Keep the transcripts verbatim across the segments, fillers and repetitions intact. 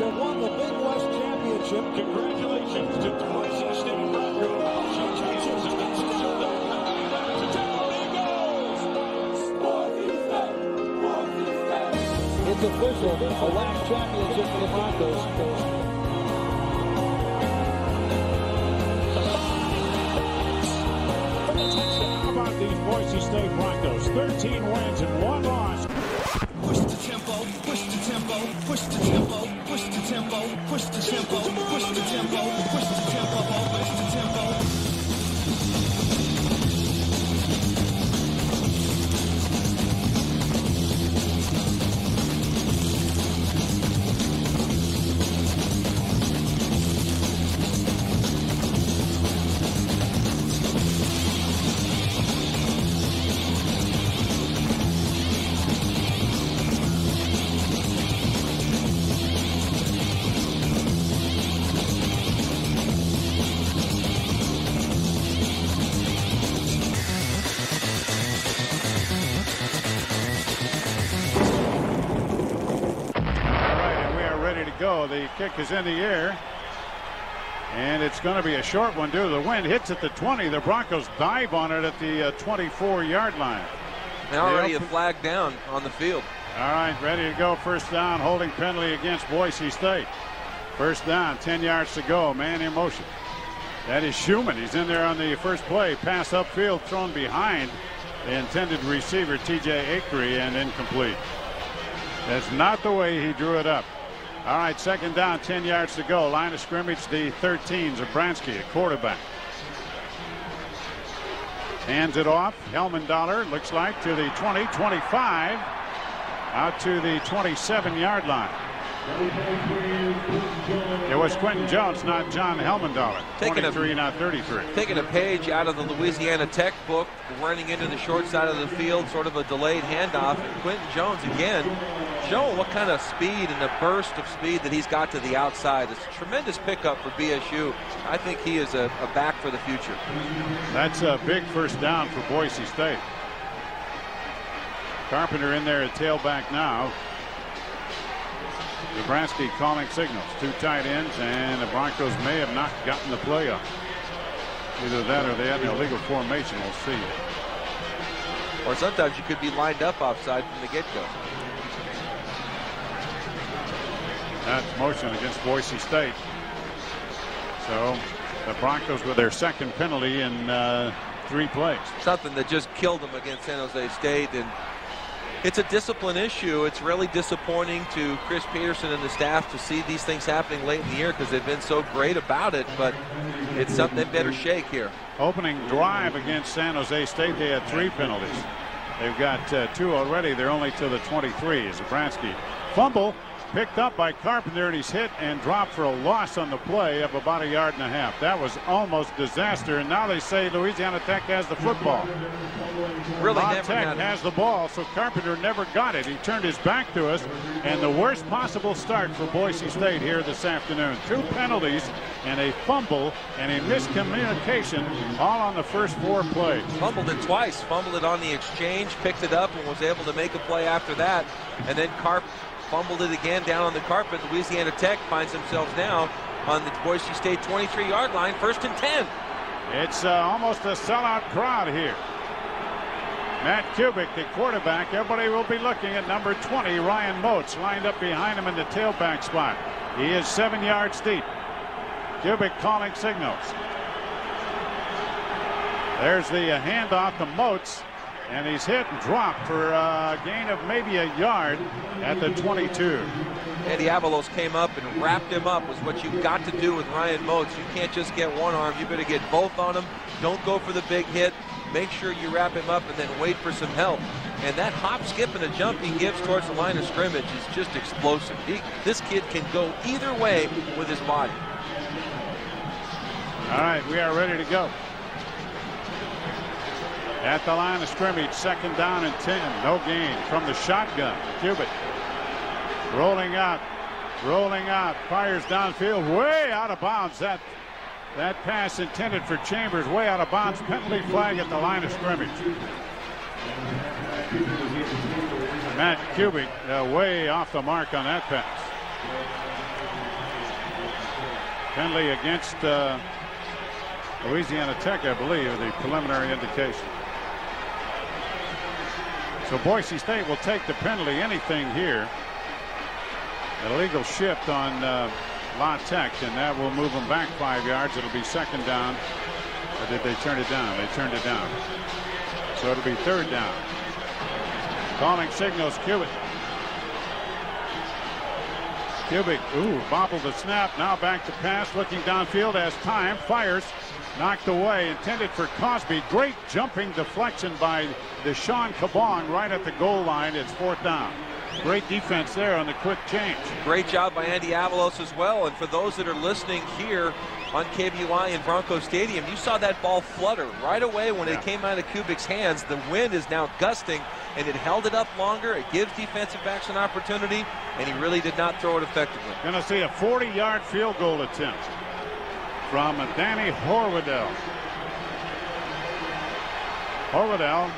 have won the Big West Championship. Congratulations to Boise State Broncos. It's official, a last championship for the Broncos. How about these Boise State Broncos? thirteen wins and one loss. Push the tempo, push the tempo, push the tempo, push the tempo, push the tempo, push the tempo, push the tempo, push the tempo. Go. The kick is in the air, and it's going to be a short one due to the wind. Hits at the twenty. The Broncos dive on it at the twenty-four yard line. And already a flag down on the field. All right, ready to go. First down, holding penalty against Boise State. First down, ten yards to go. Man in motion. That is Schumann. He's in there on the first play. Pass upfield, thrown behind the intended receiver, T J Akery, and incomplete. That's not the way he drew it up. All right, second down, ten yards to go. Line of scrimmage, the thirteen. Zabransky, a quarterback. Hands it off. Helmendollar looks like to the twenty, twenty-five. Out to the twenty-seven yard line. It was Quentin Jones, not John Helmendollar. twenty-three, not thirty-three. Taking a page out of the Louisiana Tech book, running into the short side of the field, sort of a delayed handoff. Quentin Jones again showing what kind of speed and the burst of speed that he's got to the outside. It's a tremendous pickup for B S U. I think he is a, a back for the future. That's a big first down for Boise State. Carpenter in there at tailback now. Zabransky calling signals. Two tight ends, and the Broncos may have not gotten the play up. Either that or they had an illegal formation. We'll see. Or sometimes you could be lined up offside from the get-go. That's motion against Boise State. So the Broncos with their second penalty in uh, three plays. Something that just killed them against San Jose State. And it's a discipline issue. It's really disappointing to Chris Peterson and the staff to see these things happening late in the year because they've been so great about it, but it's something they better shake here. Opening drive against San Jose State, they had three penalties. They've got uh, two already. They're only to the twenty-three. Zabransky fumble picked up by Carpenter, and he's hit and dropped for a loss on the play of about a yard and a half. That was almost disaster, and now they say Louisiana Tech has the football. Really Bob never Tech has the ball, so Carpenter never got it. He turned his back to us, and the worst possible start for Boise State here this afternoon. Two penalties and a fumble and a miscommunication all on the first four plays. Fumbled it twice. Fumbled it on the exchange, picked it up, and was able to make a play after that. And then Carp fumbled it again down on the carpet. Louisiana Tech finds themselves now on the Boise State twenty-three yard line, first and ten. It's uh, almost a sellout crowd here. Matt Kubik, the quarterback. Everybody will be looking at number twenty, Ryan Moats, lined up behind him in the tailback spot. He is seven yards deep. Kubik calling signals. There's the uh, handoff to Moats, and he's hit and dropped for a gain of maybe a yard at the twenty-two. Eddie Avalos came up and wrapped him up, was what you've got to do with Ryan Moats. You can't just get one arm. You better get both on him. Don't go for the big hit. Make sure you wrap him up and then wait for some help. And that hop, skip, and a jump he gives towards the line of scrimmage is just explosive. He, this kid can go either way with his body. All right, we are ready to go. At the line of scrimmage, second down and ten. No gain from the shotgun. Kubik rolling out, rolling out, fires downfield, way out of bounds. That that pass intended for Chambers, way out of bounds. Penalty flag at the line of scrimmage. Matt Kubik uh, way off the mark on that pass. Penalty against uh, Louisiana Tech, I believe, the preliminary indication. So Boise State will take the penalty. Anything here. An illegal shift on uh, La Tech, and that will move them back five yards. It'll be second down. Or did they turn it down? They turned it down. So it'll be third down. Calling signals, Cubic. Cubic, ooh, bobbled the snap. Now back to pass, looking downfield as time. Fires, knocked away, intended for Cosby. Great jumping deflection by Deshaun Kabong right at the goal line. It's fourth down. Great defense there on the quick change. Great job by Andy Avalos as well. And for those that are listening here on K B U I in Bronco Stadium, you saw that ball flutter right away when yeah. it came out of Kubik's hands. The wind is now gusting, and it held it up longer. It gives defensive backs an opportunity, and he really did not throw it effectively. Going to see a forty yard field goal attempt from Danny Horwedel. Horwedel,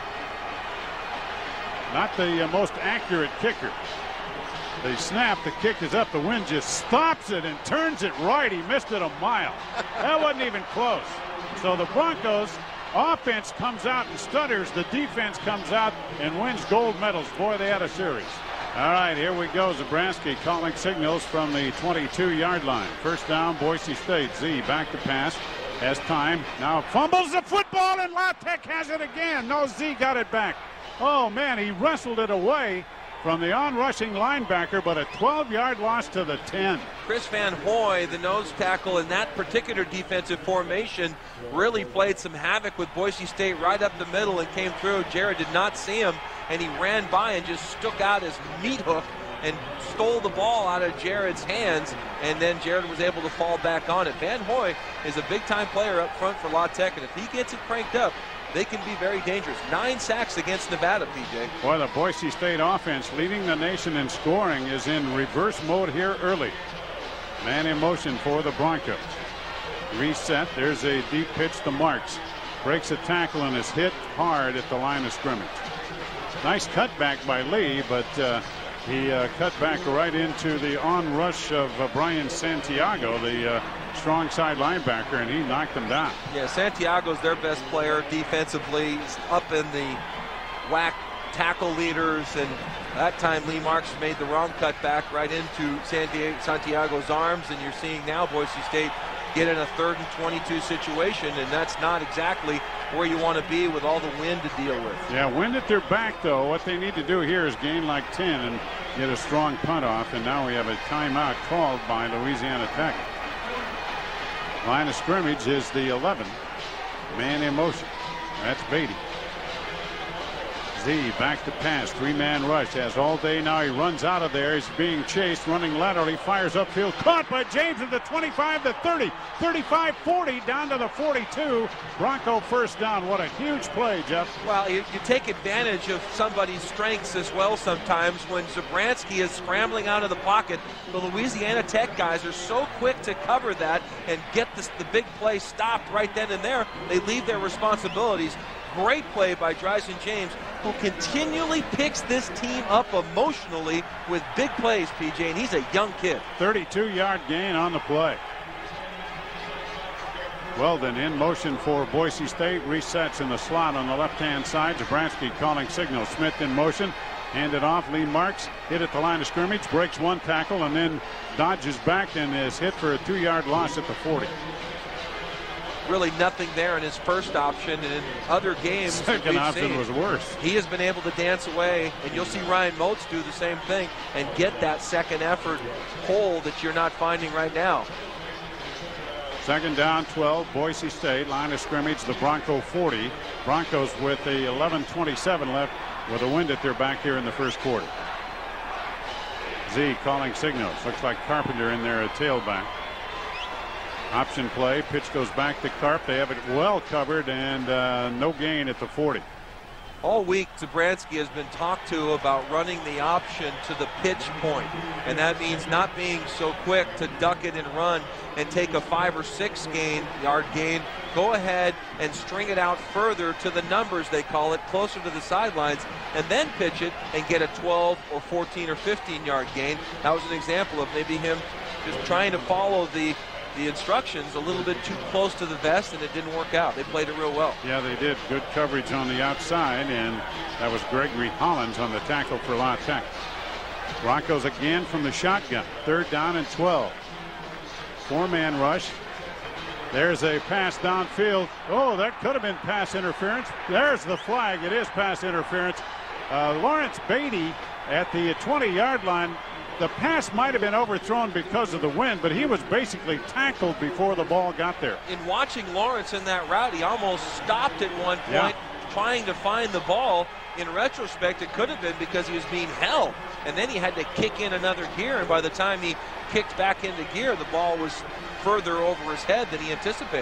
not the uh, most accurate kicker. They snap, the kick is up, the wind just stops it and turns it right. He missed it a mile. That wasn't even close. So the Broncos offense comes out and stutters. The defense comes out and wins gold medals. Boy, they had a series. All right, here we go. Zabransky calling signals from the twenty-two yard line. First down, Boise State. Z back to pass. Has time. Now fumbles the football, and La Tech has it again. No, Z got it back. Oh, man, he wrestled it away from the onrushing linebacker, but a twelve yard loss to the ten. Chris Van Hoy, the nose tackle in that particular defensive formation, really played some havoc with Boise State right up the middle and came through. Jared did not see him, and he ran by and just stuck out his meat hook and stole the ball out of Jared's hands, and then Jared was able to fall back on it. Van Hoy is a big-time player up front for La Tech, and if he gets it cranked up, they can be very dangerous. Nine sacks against Nevada, P J. Boy, the Boise State offense leading the nation in scoring is in reverse mode here early. Man in motion for the Broncos. Reset. There's a deep pitch to Marks. Breaks a tackle and is hit hard at the line of scrimmage. Nice cutback by Lee, but uh, he uh, cut back right into the onrush of uh, Brian Santiago, the uh, strong side linebacker, and he knocked him down. Yeah, Santiago's their best player defensively. He's up in the whack tackle leaders, and that time Lee Marks made the wrong cutback right into Santiago's arms, and you're seeing now Boise State get in a third and twenty-two situation, and that's not exactly where you want to be with all the wind to deal with. Yeah, wind at their back, though. What they need to do here is gain like ten and get a strong punt off, and now we have a timeout called by Louisiana Tech. Line of scrimmage is the eleven. Man in motion. That's Beatty. Z back to pass. Three-man rush. Has all day now. He runs out of there. He's being chased. Running laterally. Fires upfield. Caught by James at the twenty-five, the thirty. thirty-five forty down to the forty-two. Bronco first down. What a huge play, Jeff. Well, you, you take advantage of somebody's strengths as well sometimes. When Zabransky is scrambling out of the pocket, the Louisiana Tech guys are so quick to cover that and get this, the big play stopped right then and there. They leave their responsibilities. Great play by Dryson James, who continually picks this team up emotionally with big plays, P J, and he's a young kid. thirty-two yard gain on the play. Weldon in motion for Boise State. Resets in the slot on the left-hand side. Zabransky calling signal. Smith in motion. Handed off. Lee Marks hit at the line of scrimmage. Breaks one tackle and then dodges back and is hit for a two yard loss at the forty. Really nothing there in his first option, and in other games second option was worse. He has been able to dance away, and you'll see Ryan Moats do the same thing and get that second effort hole that you're not finding right now. Second down, twelve, Boise State. Line of scrimmage, the Bronco forty. Broncos with the eleven twenty-seven left with a wind at their back here in the first quarter. Z calling signals. Looks like Carpenter in there, a tailback. Option play. Pitch goes back to Carp. They have it well covered, and uh, no gain at the forty. All week, Zabransky has been talked to about running the option to the pitch point, and that means not being so quick to duck it and run and take a five or six gain yard gain. Go ahead and string it out further to the numbers, they call it, closer to the sidelines, and then pitch it and get a twelve or fourteen or fifteen yard gain. That was an example of maybe him just trying to follow the the instructions a little bit too close to the vest, and it didn't work out. They played it real well. Yeah, they did. Good coverage on the outside, and that was Gregory Hollins on the tackle for La Tech. Broncos again from the shotgun. Third down and twelve. Four-man rush. There's a pass downfield. Oh, that could have been pass interference. There's the flag. It is pass interference. Uh, Lawrence Beatty at the twenty-yard line. The pass might have been overthrown because of the wind, but he was basically tackled before the ball got there. In watching Lawrence in that route, he almost stopped at one point yeah. trying to find the ball. In retrospect, it could have been because he was being held, and then he had to kick in another gear, and by the time he kicked back into gear, the ball was further over his head than he anticipated.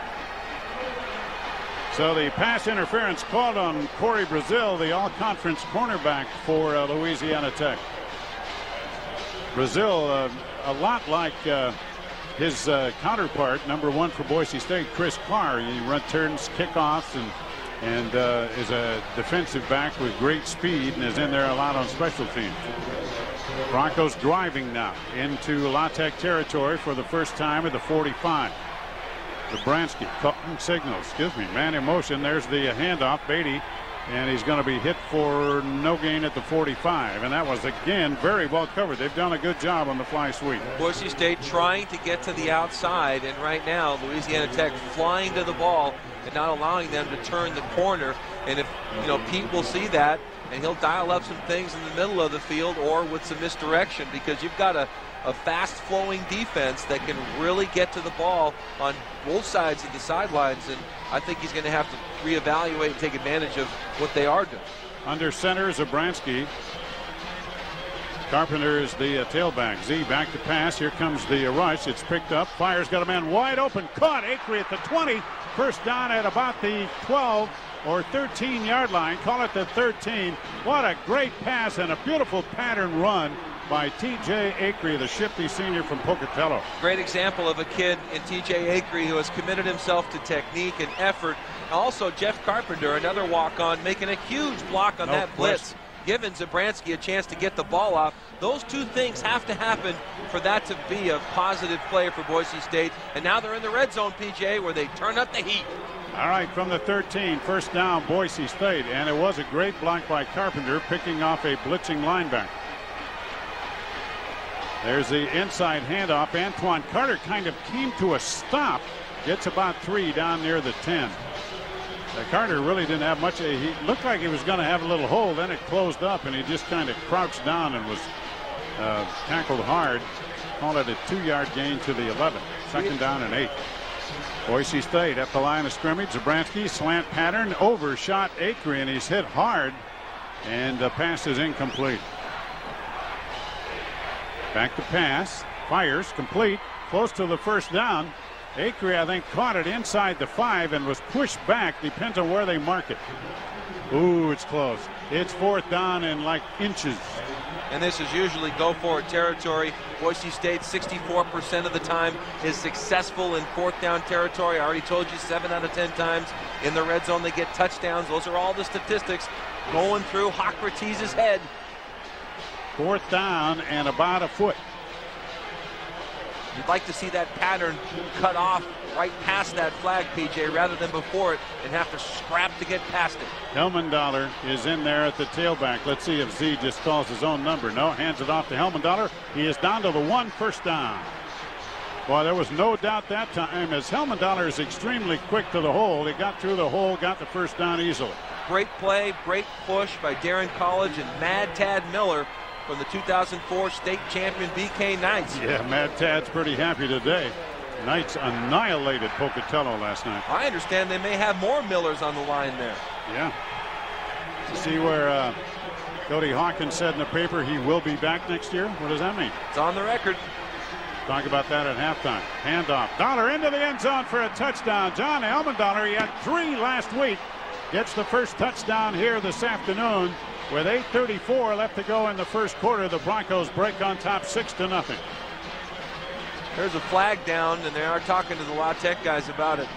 So the pass interference called on Corey Brazil, the all-conference cornerback for uh, Louisiana Tech. Brazil, uh, a lot like uh, his uh, counterpart, number one for Boise State, Chris Carr. He run turns, kickoffs, and and uh, is a defensive back with great speed and is in there a lot on special teams. Broncos driving now into La Tech territory for the first time at the forty-five. Zabransky calling signals. Excuse me, man in motion. There's the handoff, Beatty, and he's going to be hit for no gain at the forty-five. And that was again very well covered. They've done a good job on the fly sweep. Boise State trying to get to the outside, and right now Louisiana Tech flying to the ball and not allowing them to turn the corner. And if you know, Pete will see that, and he'll dial up some things in the middle of the field or with some misdirection, because you've got a, a fast-flowing defense that can really get to the ball on both sides of the sidelines, and I think he's going to have to reevaluate and take advantage of what they are doing. Under center, Zabransky. Carpenter is the uh, tailback. Z back to pass. Here comes the uh, rush. It's picked up. Fire's got a man wide open. Caught. Acree at the twenty. First down at about the twelve or thirteen yard line. Call it the thirteen. What a great pass and a beautiful pattern run by T J Acree, the shifty senior from Pocatello. Great example of a kid in T J Acree who has committed himself to technique and effort. Also, Jeff Carpenter, another walk-on, making a huge block on no that blitz, giving Zabransky a chance to get the ball off. Those two things have to happen for that to be a positive play for Boise State. And now they're in the red zone, P J, where they turn up the heat. All right, from the thirteen, first down, Boise State. And it was a great block by Carpenter, picking off a blitzing linebacker. There's the inside handoff. Antoine Carter kind of came to a stop. Gets about three down near the ten. Uh, Carter really didn't have much. He looked like he was going to have a little hole. Then it closed up, and he just kind of crouched down and was uh, tackled hard. Called it a two-yard gain to the eleven. Second down and eight. Boise State at the line of scrimmage. Zabransky slant pattern, overshot Acree, and he's hit hard, and the pass is incomplete. Back to pass. Fires complete. Close to the first down. Acree, I think, caught it inside the five and was pushed back. Depends on where they mark it. Ooh, it's close. It's fourth down in like inches. And this is usually go for it territory. Boise State sixty-four percent of the time is successful in fourth down territory. I already told you seven out of ten times in the red zone they get touchdowns. Those are all the statistics going through Hocrates' head. Fourth down and about a foot. You'd like to see that pattern cut off right past that flag, P J, rather than before it and have to scrap to get past it. Helmendahler is in there at the tailback. Let's see if Z just calls his own number. No, hands it off to Helmendahler. He is down to the one, first down. Boy, there was no doubt that time, as Helmendahler is extremely quick to the hole. He got through the hole, got the first down easily. Great play, great push by Darren College and Mad Tad Miller from the two thousand four state champion B K Knights. Yeah, Mad Tad's pretty happy today. Knights annihilated Pocatello last night. I understand they may have more Millers on the line there. Yeah. To see where uh, Cody Hawkins said in the paper he will be back next year. What does that mean? It's on the record. Talk about that at halftime. Handoff. Dollar into the end zone for a touchdown. John Helmendahler, he had three last week. Gets the first touchdown here this afternoon. With eight thirty-four left to go in the first quarter, the Broncos break on top six to nothing. There's a flag down, and they are talking to the La Tech guys about it.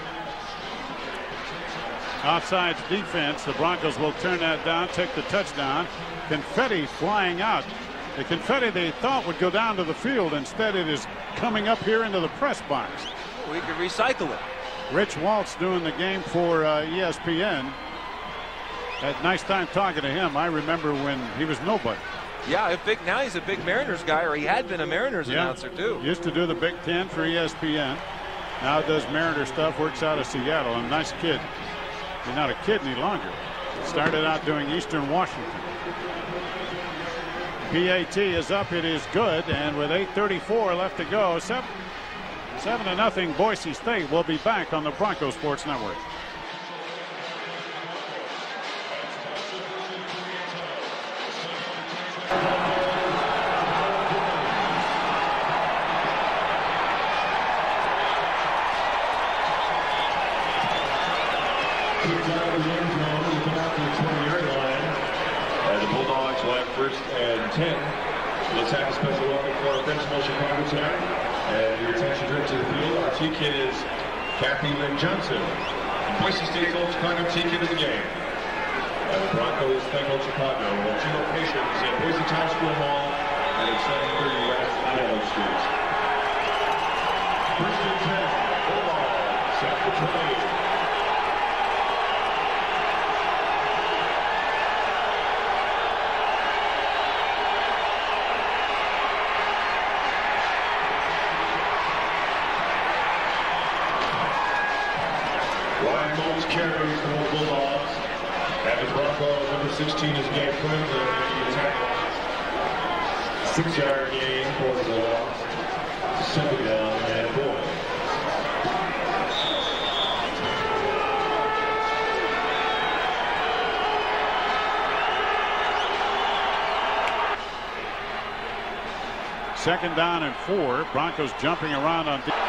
Offsides defense. The Broncos will turn that down, take the touchdown. Confetti flying out The confetti they thought would go down to the field. Instead, it is coming up here into the press box. We could recycle it. Rich Waltz doing the game for uh, E S P N. Had a nice time talking to him. I remember when he was nobody. Yeah, if big, now he's a big Mariners guy, or he had been a Mariners yeah. announcer too. Used to do the Big Ten for E S P N. Now does Mariner stuff, works out of Seattle. A nice kid. He's not a kid any longer. Started out doing Eastern Washington. P A T is up. It is good. And with eight thirty-four left to go, seven, seven to nothing Boise State will be back on the Bronco Sports Network. First and ten. Let's have a special welcome for our principal Chicago tonight. And your attention to the field. Our T kid is Kathy Lynn Johnson. Boise State's old Chicago T kid of the game. And the Broncos thank old Chicago. The two locations at Boise Town School Hall and at seven thirty West Idaho Street. First and ten. Bulldogs set for trade. Carries for the Bulldogs. And the Broncos, number sixteen is Gabe Clinton, the tackle. Six-yard gain for the Bulldogs. Second down and four. Second down and four. Broncos jumping around on defense.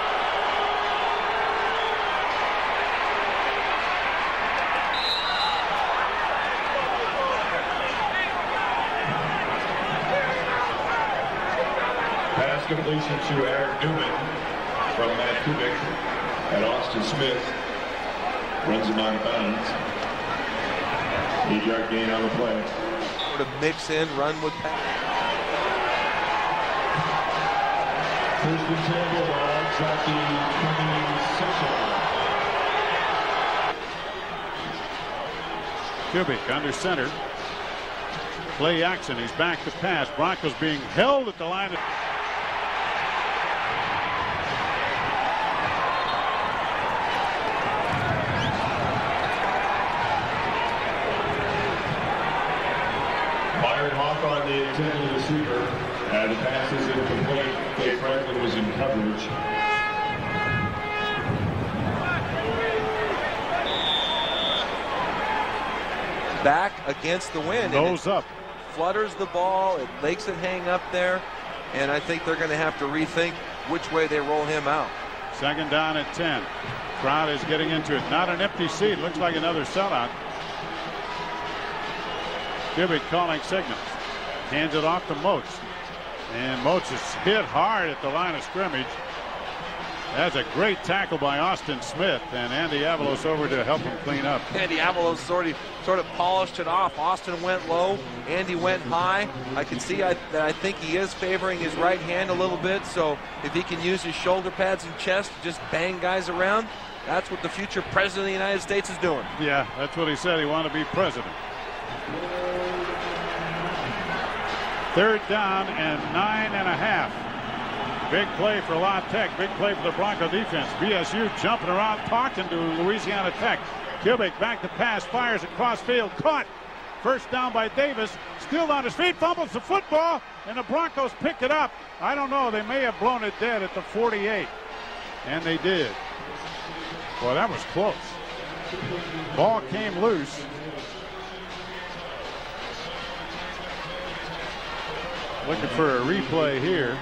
Completion to Eric Newman from Matt Kubik, and Austin Smith runs him out of bounds. Eight-yard gain on the play. Sort of mix in, run with pass. First and ten Bulldogs at the twenty-six yard. Kubik under center. Play action. He's back to pass. Broncos being held at the line of on the intended receiver, and the pass is incomplete. Dave Franklin was in coverage. Back against the wind. Nose up. Flutters the ball. It makes it hang up there. And I think they're going to have to rethink which way they roll him out. Second down at ten. Crowd is getting into it. Not an empty seat. Looks like another sellout. Kubik calling signals. Hands it off to Moats. And Moats is hit hard at the line of scrimmage. That's a great tackle by Austin Smith, and Andy Avalos over to help him clean up. Andy Avalos sort of, sort of polished it off. Austin went low. Andy went high. I can see I, that I think he is favoring his right hand a little bit, so if he can use his shoulder pads and chest to just bang guys around, that's what the future president of the United States is doing. Yeah, that's what he said. He wanted to be president. Third down and nine and a half. Big play for La Tech. Big play for the Bronco defense. B S U jumping around, talking to Louisiana Tech. Kubik back to pass, fires across field, caught. First down by Davis. Still on his feet, fumbles the football, and the Broncos pick it up. I don't know. They may have blown it dead at the forty-eight, and they did. Well, that was close. Ball came loose. Looking for a replay here.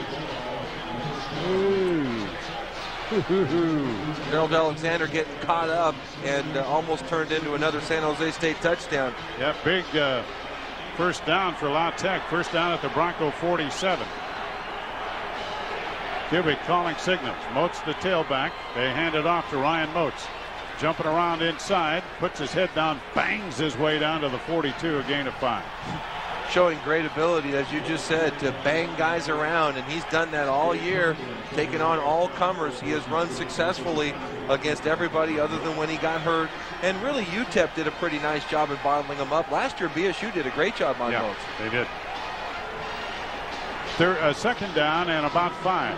Ooh. Gerald Alexander getting caught up and uh, almost turned into another San Jose State touchdown. Yeah, big uh, first down for La Tech. First down at the Bronco forty-seven. Kubik calling signals. Moats the tailback. They hand it off to Ryan Moats. jumping around inside, puts his head down, bangs his way down to the forty-two, a gain of five. Showing great ability, as you just said, to bang guys around, and he's done that all year, taking on all comers. He has run successfully against everybody other than when he got hurt. And really, U T E P did a pretty nice job at bottling him up. Last year, B S U did a great job on yeah, those. They did. Third, uh, second down and about five.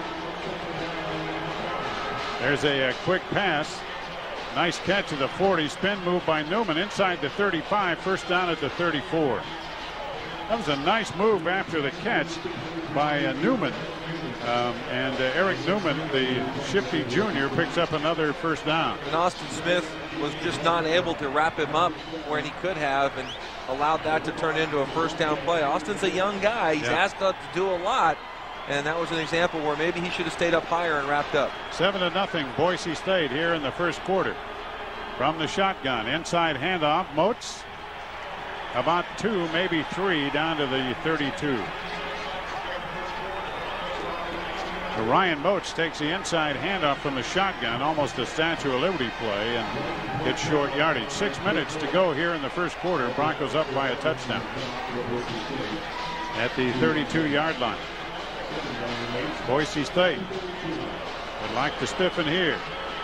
There's a, a quick pass. Nice catch at the forty. Spin move by Newman inside the thirty-five. First down at the thirty-four. That was a nice move after the catch by uh, Newman. Um, and uh, Eric Newman, the shifty junior, picks up another first down. And Austin Smith was just not able to wrap him up where he could have and allowed that to turn into a first down play. Austin's a young guy. He's yeah. asked us to do a lot. And that was an example where maybe he should have stayed up higher and wrapped up. Seven to nothing, Boise State here in the first quarter. From the shotgun, inside handoff, Moats. About two, maybe three, down to the thirty-two. So Ryan Moats takes the inside handoff from the shotgun, almost a Statue of Liberty play, and gets short yardage. Six minutes to go here in the first quarter. Broncos up by a touchdown at the thirty-two yard line. Boise State would like to stiffen here.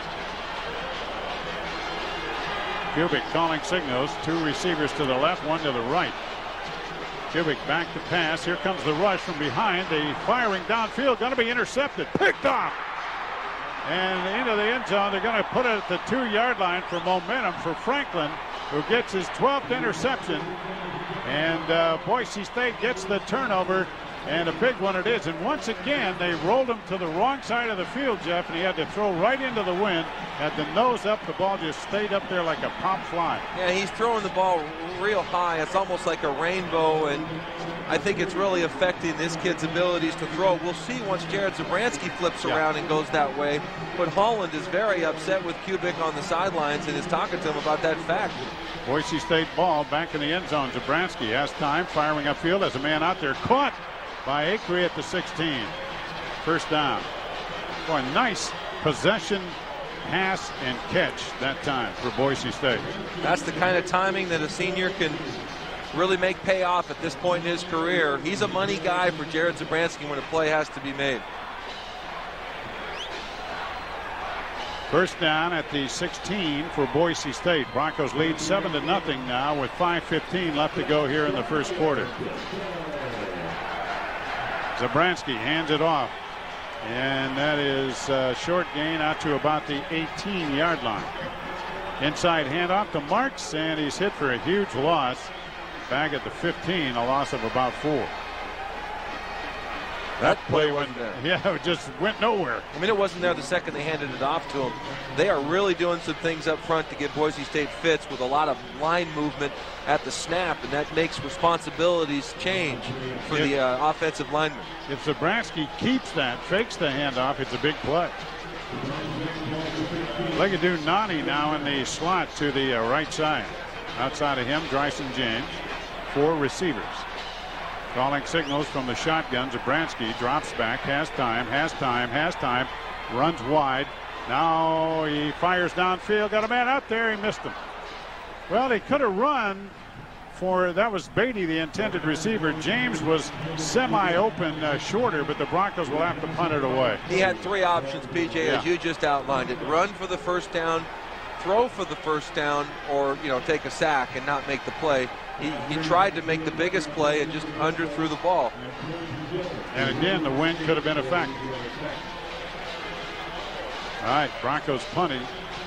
Kubik calling signals. Two receivers to the left, one to the right. Kubik back to pass. Here comes the rush from behind. The firing downfield, going to be intercepted. Picked off. And into the end zone. They're going to put it at the two yard line for momentum for Franklin, who gets his twelfth interception. And uh, Boise State gets the turnover. And a big one it is. And once again, they rolled him to the wrong side of the field, Jeff, and he had to throw right into the wind. Had the nose up, the ball just stayed up there like a pop fly. Yeah, he's throwing the ball real high. It's almost like a rainbow, and I think it's really affecting this kid's abilities to throw. We'll see once Jared Zabransky flips yeah. around and goes that way. But Holland is very upset with Kubik on the sidelines and is talking to him about that fact. Boise State ball back in the end zone. Zabransky has time, firing upfield as a man out there. Caught by Acree at the sixteen. First down. Boy, nice possession, pass, and catch that time for Boise State. That's the kind of timing that a senior can really make pay off at this point in his career. He's a money guy for Jared Zabransky when a play has to be made. First down at the sixteen for Boise State. Broncos lead seven to nothing now with five fifteen left to go here in the first quarter. Zabransky hands it off, and that is a short gain out to about the eighteen yard line. Inside handoff to Marks, and he's hit for a huge loss. Back at the fifteen, a loss of about four. That, that play went there. Yeah, it just went nowhere. I mean, it wasn't there the second they handed it off to him. They are really doing some things up front to get Boise State fits with a lot of line movement at the snap, and that makes responsibilities change for if, the uh, offensive lineman. If Zabransky keeps that, fakes the handoff, it's a big play. Legadoo Nani now in the slot to the uh, right side. Outside of him, Bryson James. Four receivers. Calling signals from the shotgun. Zabransky drops back, has time, has time, has time, runs wide. Now he fires downfield, got a man out there, he missed him. Well, he could have run for, that was Beatty, the intended receiver. James was semi-open, uh, shorter, but the Broncos will have to punt it away. He had three options, P J, yeah. as you just outlined it. Run for the first down, throw for the first down, or, you know, take a sack and not make the play. He, he tried to make the biggest play and just underthrew the ball. And again, the wind could have been a factor. All right, Broncos punting.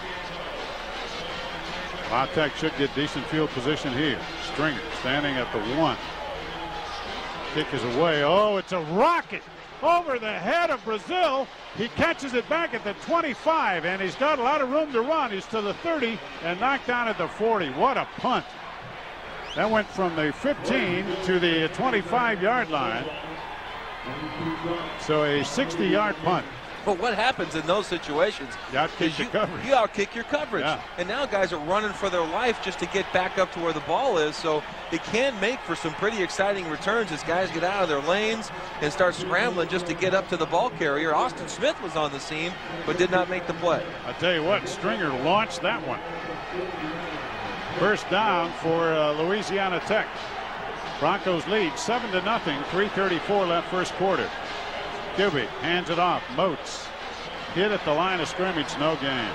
La Tech should get decent field position here. Stringer standing at the one. Kick is away. Oh, it's a rocket over the head of Brazil. He catches it back at the twenty-five, and he's got a lot of room to run. He's to the thirty and knocked down at the forty. What a punt. That went from the fifteen to the twenty-five yard line. So a sixty yard punt. But what happens in those situations? You outkick your coverage. You outkick your coverage. Yeah. And now guys are running for their life just to get back up to where the ball is. So it can make for some pretty exciting returns as guys get out of their lanes and start scrambling just to get up to the ball carrier. Austin Smith was on the scene, but did not make the play. I tell you what, Stringer launched that one. First down for uh, Louisiana Tech. Broncos lead seven to nothing. three thirty-four left first quarter. Kubic hands it off. Moats hit at the line of scrimmage. No gain.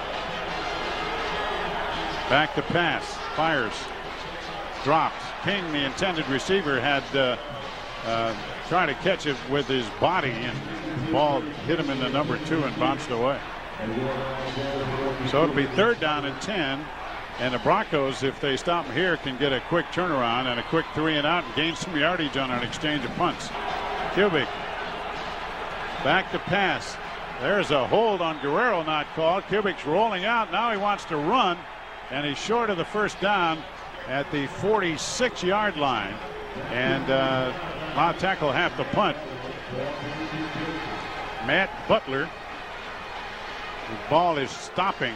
Back to pass. Fires. Drops. King, the intended receiver, had uh, uh, tried to catch it with his body, and the ball hit him in the number two and bounced away. So it'll be third down and ten. And the Broncos, if they stop here, can get a quick turnaround and a quick three and out and gain some yardage on an exchange of punts. Kubic. Back to pass. There's a hold on Guerrero, not called. Kubic's rolling out. Now he wants to run, and he's short of the first down at the forty-six yard line. And uh, La Tech will have to punt. Matt Butler. The ball is stopping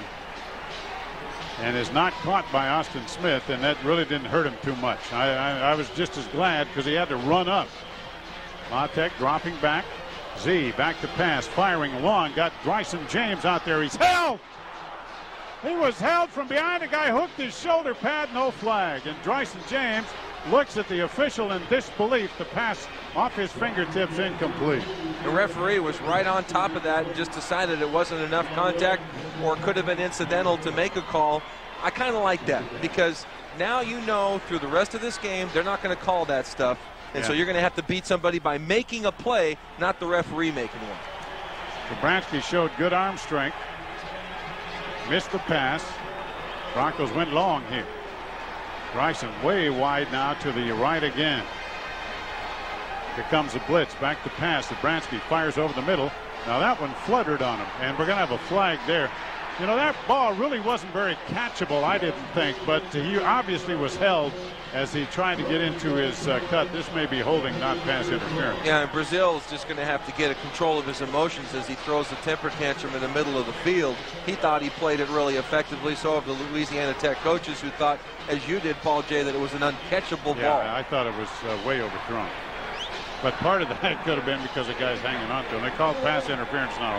and is not caught by Austin Smith, and that really didn't hurt him too much. I, I, I was just as glad because he had to run up. La Tech dropping back. Z back to pass, firing long, got Bryson James out there. He's held. He was held from behind. The guy hooked his shoulder pad, no flag. And Bryson James looks at the official in disbelief. The pass off his fingertips, incomplete. The referee was right on top of that and just decided it wasn't enough contact or could have been incidental to make a call. I kind of like that because now you know through the rest of this game they're not going to call that stuff. And yeah. So you're going to have to beat somebody by making a play, not the referee making one. Zabransky showed good arm strength. Missed the pass. Broncos went long here. Bryson way wide now to the right again. Here comes the blitz. Back to pass. Zabransky fires over the middle. Now that one fluttered on him, and we're going to have a flag there. You know, that ball really wasn't very catchable, I didn't think, but he obviously was held as he tried to get into his uh, cut. This may be holding, not pass interference. Yeah, and Brazil's just going to have to get a control of his emotions as he throws the temper tantrum in the middle of the field. He thought he played it really effectively. So have the Louisiana Tech coaches, who thought, as you did, Paul J., that it was an uncatchable yeah, ball. I thought it was uh, way overthrown. But part of that could have been because the guy's hanging on to him. They called pass interference, not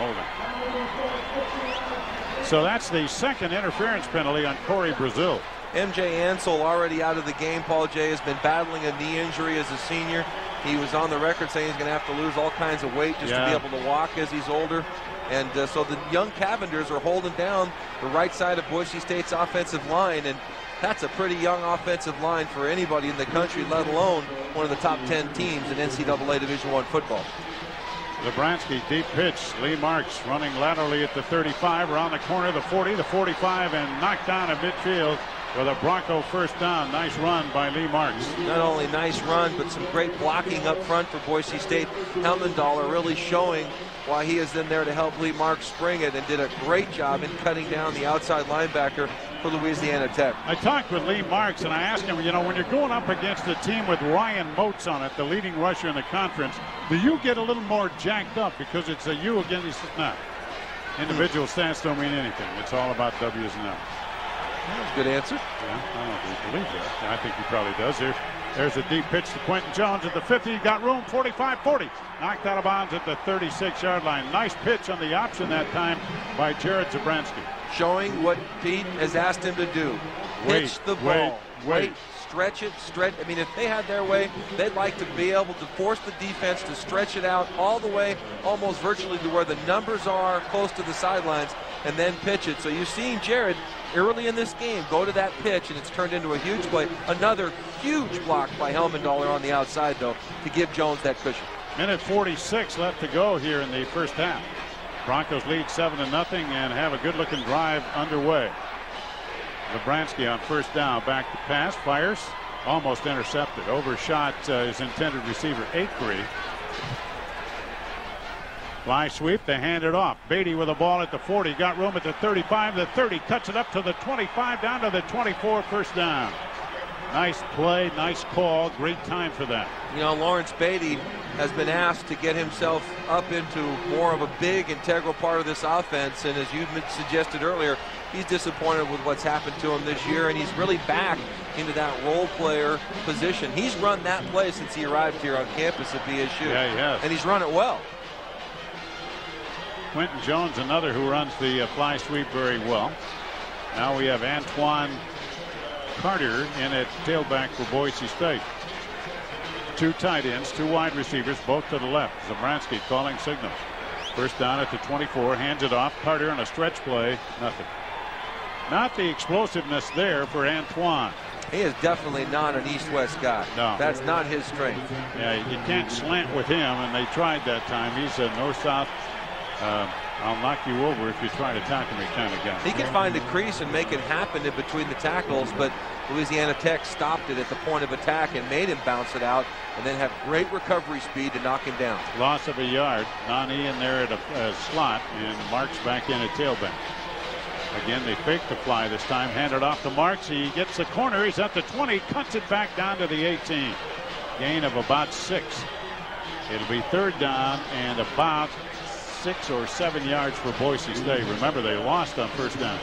holding. So that's the second interference penalty on Corey Brazil. M J Ansel already out of the game. Paul J. has been battling a knee injury as a senior. He was on the record saying he's going to have to lose all kinds of weight just yeah. to be able to walk as he's older. And uh, so the young Cavenders are holding down the right side of Boise State's offensive line. And that's a pretty young offensive line for anybody in the country, let alone one of the top ten teams in N C double A Division One football. Zabransky, deep pitch. Lee Marks running laterally at the thirty-five, around the corner, the forty, the forty-five, and knocked down at midfield with a Bronco first down. Nice run by Lee Marks. Not only nice run, but some great blocking up front for Boise State. Helmendahl really showing why he is in there to help Lee Marks spring it, and did a great job in cutting down the outside linebacker for Louisiana Tech. I talked with Lee Marks, and I asked him, you know, when you're going up against a team with Ryan Moats on it, the leading rusher in the conference, do you get a little more jacked up because it's a you against? He says, no. Individual stats don't mean anything. It's all about W's and L's. That's a good answer. Yeah, I don't know if he believes that. I think he probably does. Here, there's a deep pitch to Quentin Jones at the fifty. He got room, forty-five forty. Knocked out of bounds at the thirty-six yard line. Nice pitch on the option that time by Jared Zabransky. Showing what Pete has asked him to do. Wait, Pitch the ball. Wait, wait. wait. Stretch it, stretch. I mean, if they had their way, they'd like to be able to force the defense to stretch it out all the way, almost virtually to where the numbers are, close to the sidelines, and then pitch it. So you've seen Jared early in this game go to that pitch, and it's turned into a huge play. Another huge block by Helmendahl on the outside, though, to give Jones that cushion. Minute forty-six left to go here in the first half. Broncos lead seven to nothing and have a good-looking drive underway. Zabransky on first down, back to pass, fires, almost intercepted, overshot uh, his intended receiver Acree. Fly sweep, they hand it off. Beatty with the ball at the forty, got room at the thirty-five, the thirty, cuts it up to the twenty-five, down to the twenty-four, first down. Nice play, nice call, great time for that. You know, Lawrence Beatty has been asked to get himself up into more of a big integral part of this offense, and as you suggested earlier, he's disappointed with what's happened to him this year, and he's really back into that role player position. He's run that play since he arrived here on campus at B S U. Yeah, he has. And he's run it well. Quentin Jones, another who runs the uh, fly sweep very well. Now we have Antoine Carter in at tailback for Boise State. Two tight ends, two wide receivers, both to the left. Zabransky calling signals. First down at the twenty-four, hands it off. Carter on a stretch play, nothing. Not the explosiveness there for Antoine. He is definitely not an east-west guy. No. That's not his strength. Yeah, you can't slant with him, and they tried that time. He's a north-south, uh, I'll knock you over if you try to tackle me kind of guy. He can find a crease and make it happen in between the tackles, but Louisiana Tech stopped it at the point of attack and made him bounce it out, and then have great recovery speed to knock him down. Loss of a yard. Nani in there at a, a slot, and Marks back in at tailback. Again, they fake the fly this time. Handed off to Marks. He gets the corner. He's at the twenty. Cuts it back down to the eighteen. Gain of about six. It'll be third down and about six or seven yards for Boise State. Remember, they lost on first down.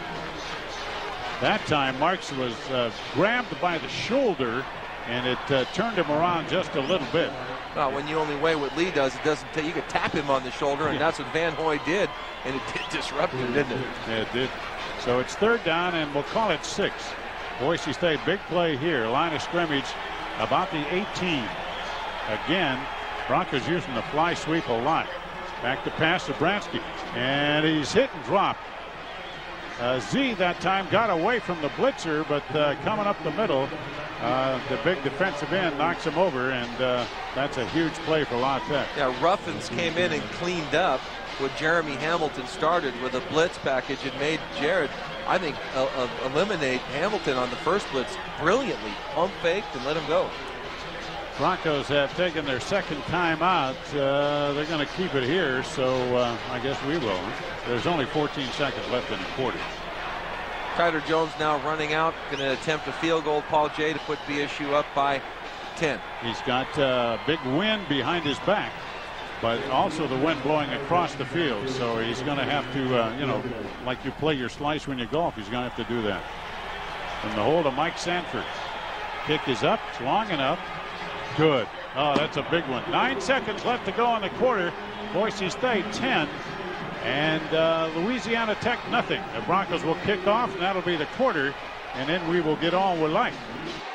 That time, Marks was uh, grabbed by the shoulder, and it uh, turned him around just a little bit. Well, when you only weigh what Lee does, it doesn't take. You could tap him on the shoulder, and that's what Van Hoy did, and it did disrupt him, didn't it? Yeah, it did. So it's third down, and we'll call it six. Boise State, big play here. Line of scrimmage about the eighteen. Again, Broncos using the fly sweep a lot. Back to pass to Zabransky, and he's hit and dropped. Uh, Z that time got away from the blitzer, but uh, coming up the middle, uh, the big defensive end knocks him over, and uh, that's a huge play for La Tech. Yeah, Ruffins came in and cleaned up what Jeremy Hamilton started with a blitz package and made Jared, I think, uh, uh, eliminate Hamilton on the first blitz brilliantly. Pump faked and let him go. Broncos have taken their second time out. Uh, they're going to keep it here, so uh, I guess we will. There's only fourteen seconds left in the quarter. Tyler Jones now running out, going to attempt a field goal. Paul J to put B S U up by ten. He's got a uh, big wind behind his back, but also the wind blowing across the field. So he's going to have to, uh, you know, like you play your slice when you golf, he's going to have to do that. From the hold of Mike Sanford. Kick is up. It's long enough. Good. Oh, that's a big one. Nine seconds left to go in the quarter. Boise State ten. And uh, Louisiana Tech nothing. The Broncos will kick off, and that'll be the quarter. And then we will get on with life.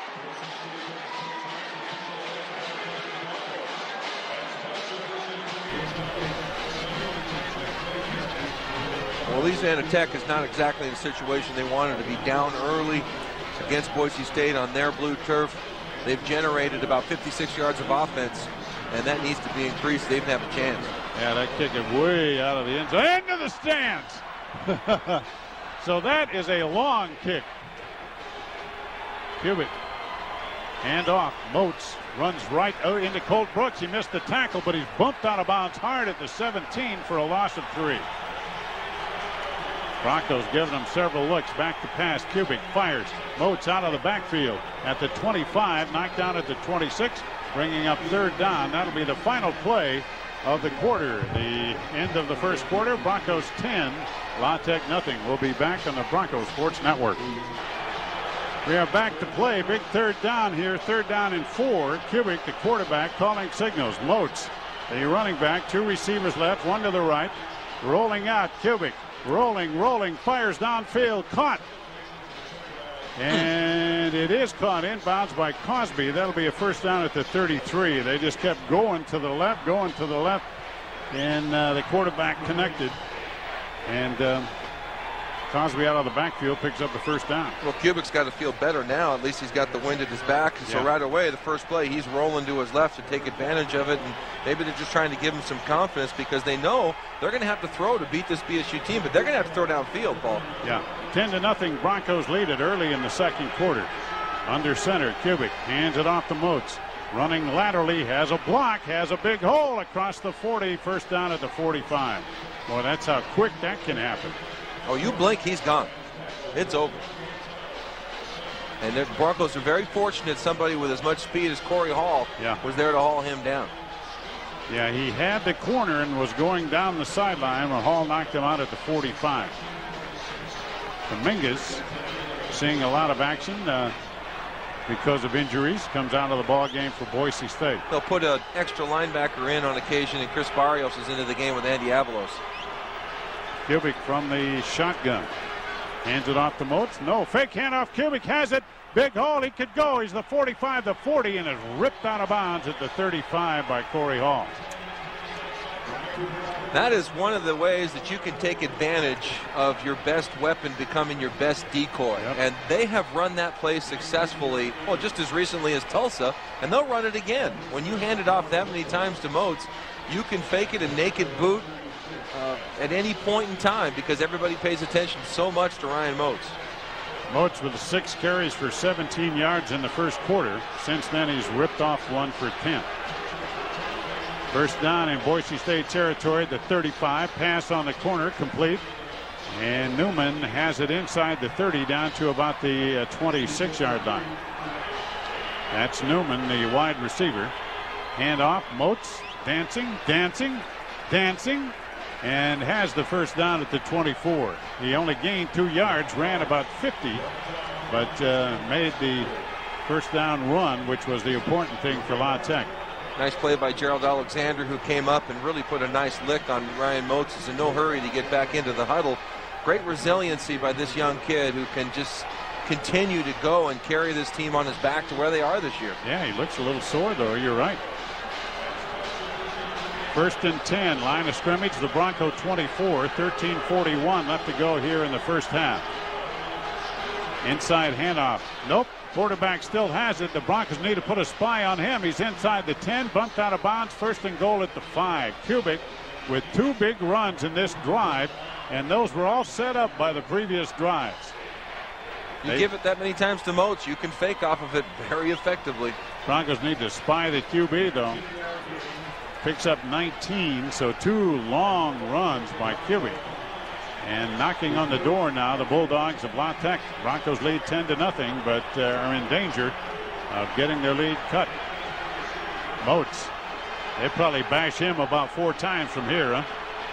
Well, Louisiana Tech is not exactly in the situation they wanted to be down early against Boise State on their blue turf. They've generated about fifty-six yards of offense, and that needs to be increased. They even have a chance. Yeah, that kick is way out of the end zone. Into the stands. So that is a long kick. Cubic. Hand off. Moats runs right into Colt Brooks. He missed the tackle, but he's bumped out of bounds hard at the seventeen for a loss of three. Broncos giving them several looks. Back to pass. Cubic fires. Moats out of the backfield at the twenty-five. Knocked down at the twenty-six. Bringing up third down. That'll be the final play of the quarter. The end of the first quarter. Broncos ten. La Tech nothing. We'll be back on the Broncos Sports Network. We are back to play. Big third down here. Third down and four. Cubic, the quarterback, calling signals. Moats, the running back. Two receivers left. One to the right. Rolling out. Cubic. Rolling, rolling, fires downfield, caught. And it is caught inbounds by Cosby. That'll be a first down at the thirty-three. They just kept going to the left, going to the left, and uh, the quarterback connected. And um, Cosby out of the backfield picks up the first down. Well, Cubic's got to feel better now. At least he's got the wind at his back. So yeah. right away, the first play, he's rolling to his left to take advantage of it. And maybe they're just trying to give him some confidence because they know they're going to have to throw to beat this B S U team, but they're going to have to throw downfield, Paul. Yeah. ten to nothing. Broncos lead it early in the second quarter. Under center, Cubic hands it off to Moats. Running laterally, has a block, has a big hole across the forty. First down at the forty-five. Boy, that's how quick that can happen. Oh, you blink, he's gone. It's over. And the Broncos are very fortunate somebody with as much speed as Corey Hall yeah. was there to haul him down. Yeah, he had the corner and was going down the sideline when Hall knocked him out at the forty-five. Dominguez seeing a lot of action uh, because of injuries. Comes out of the ball game for Boise State. They'll put an extra linebacker in on occasion, and Chris Barrios is into the game with Andy Avalos. Kubik from the shotgun. Hands it off to Moats. No, fake handoff. Kubik has it. Big hole. He could go. He's the forty-five, the forty, and is ripped out of bounds at the thirty-five by Corey Hall. That is one of the ways that you can take advantage of your best weapon becoming your best decoy. Yep. And they have run that play successfully, well, just as recently as Tulsa, and they'll run it again. When you hand it off that many times to Moats, you can fake it a naked boot uh, at any point in time because everybody pays attention so much to Ryan Moats. Moats with six carries for seventeen yards in the first quarter. Since then, he's ripped off one for ten. First down in Boise State territory, the thirty-five. Pass on the corner, complete. And Newman has it inside the thirty down to about the twenty-six yard line. That's Newman, the wide receiver. Hand off, Moats dancing, dancing, dancing, and has the first down at the twenty-four. He only gained two yards, ran about fifty, but uh, made the first down run, which was the important thing for La Tech. Nice play by Gerald Alexander, who came up and really put a nice lick on Ryan Moats. He's in no hurry to get back into the huddle. Great resiliency by this young kid who can just continue to go and carry this team on his back to where they are this year. Yeah, he looks a little sore, though. You're right. First and ten, line of scrimmage, the Bronco twenty-four, thirteen forty-one left to go here in the first half. Inside handoff. Nope. Quarterback still has it. The Broncos need to put a spy on him. He's inside the ten, bumped out of bounds. First and goal at the five. Kubik with two big runs in this drive, and those were all set up by the previous drives. You They, give it that many times to Moats, you can fake off of it very effectively. Broncos need to spy the Q B, though. Picks up nineteen, so two long runs by Kubik. And knocking on the door now, the Bulldogs of La Tech. Broncos lead ten to nothing, but uh, are in danger of getting their lead cut. Moats. They probably bash him about four times from here, huh?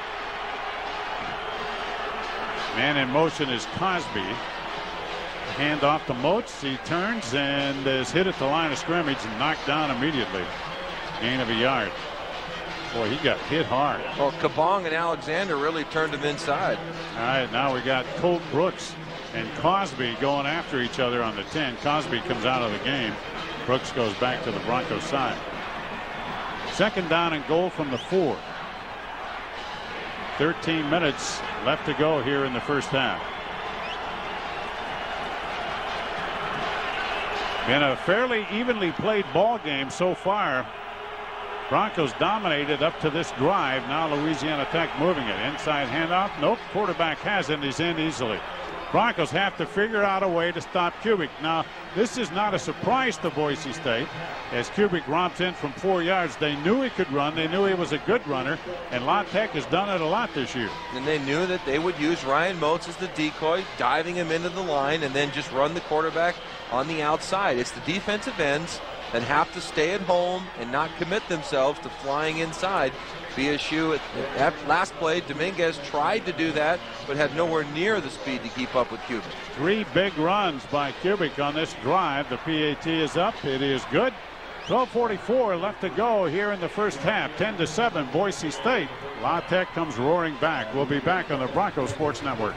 Man in motion is Cosby. Hand off to Moats. He turns and is hit at the line of scrimmage and knocked down immediately. Gain of a yard. Boy, he got hit hard. Well, Kabong and Alexander really turned him inside. All right, now we got Colt Brooks and Cosby going after each other on the ten. Cosby comes out of the game. Brooks goes back to the Broncos side. Second down and goal from the four. thirteen minutes left to go here in the first half. Been a fairly evenly played ball game so far. Broncos dominated up to this drive. Now Louisiana Tech moving it. Inside handoff. Nope. Quarterback has it. He's in easily. Broncos have to figure out a way to stop Kubik. Now, this is not a surprise to Boise State. As Kubik romps in from four yards, they knew he could run. They knew he was a good runner. And La Tech has done it a lot this year. And they knew that they would use Ryan Moats as the decoy, diving him into the line, and then just run the quarterback on the outside. It's the defensive ends that have to stay at home and not commit themselves to flying inside. B S U at, at last play, Dominguez tried to do that, but had nowhere near the speed to keep up with Kubik. Three big runs by Kubik on this drive. The P A T is up. It is good. twelve forty-four left to go here in the first half. ten to seven, Boise State. La Tech comes roaring back. We'll be back on the Bronco Sports Network.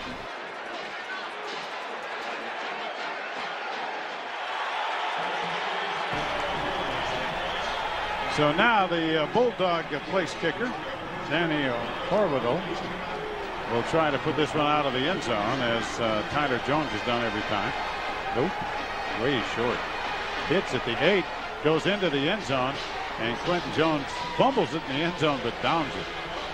So now the uh, Bulldog place kicker, Danny Horvato, will try to put this one out of the end zone as uh, Tyler Jones has done every time. Nope, way short. Hits at the eight, goes into the end zone, and Quentin Jones fumbles it in the end zone but downs it.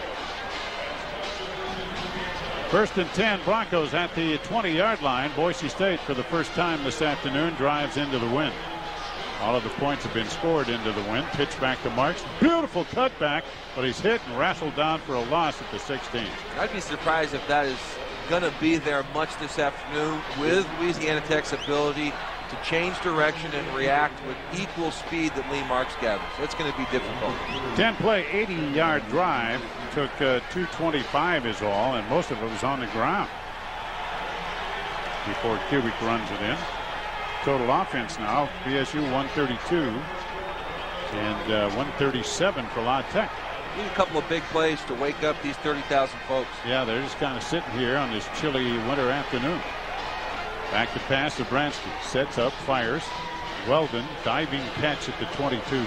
First and ten, Broncos at the twenty yard line. Boise State for the first time this afternoon drives into the win. All of the points have been scored into the win. Pitch back to Marks. Beautiful cutback, but he's hit and wrestled down for a loss at the sixteen. I'd be surprised if that is going to be there much this afternoon with Louisiana Tech's ability to change direction and react with equal speed that Lee Marks gathers. That's going to be difficult. ten play, eighty yard drive. Took uh, two twenty-five is all, and most of it was on the ground before Kubik runs it in. Total offense now, B S U one thirty-two and uh, one thirty-seven for La Tech. Need a couple of big plays to wake up these thirty thousand folks. Yeah, they're just kind of sitting here on this chilly winter afternoon. Back to pass, Zabransky sets up, fires. Weldon diving catch at the twenty-two.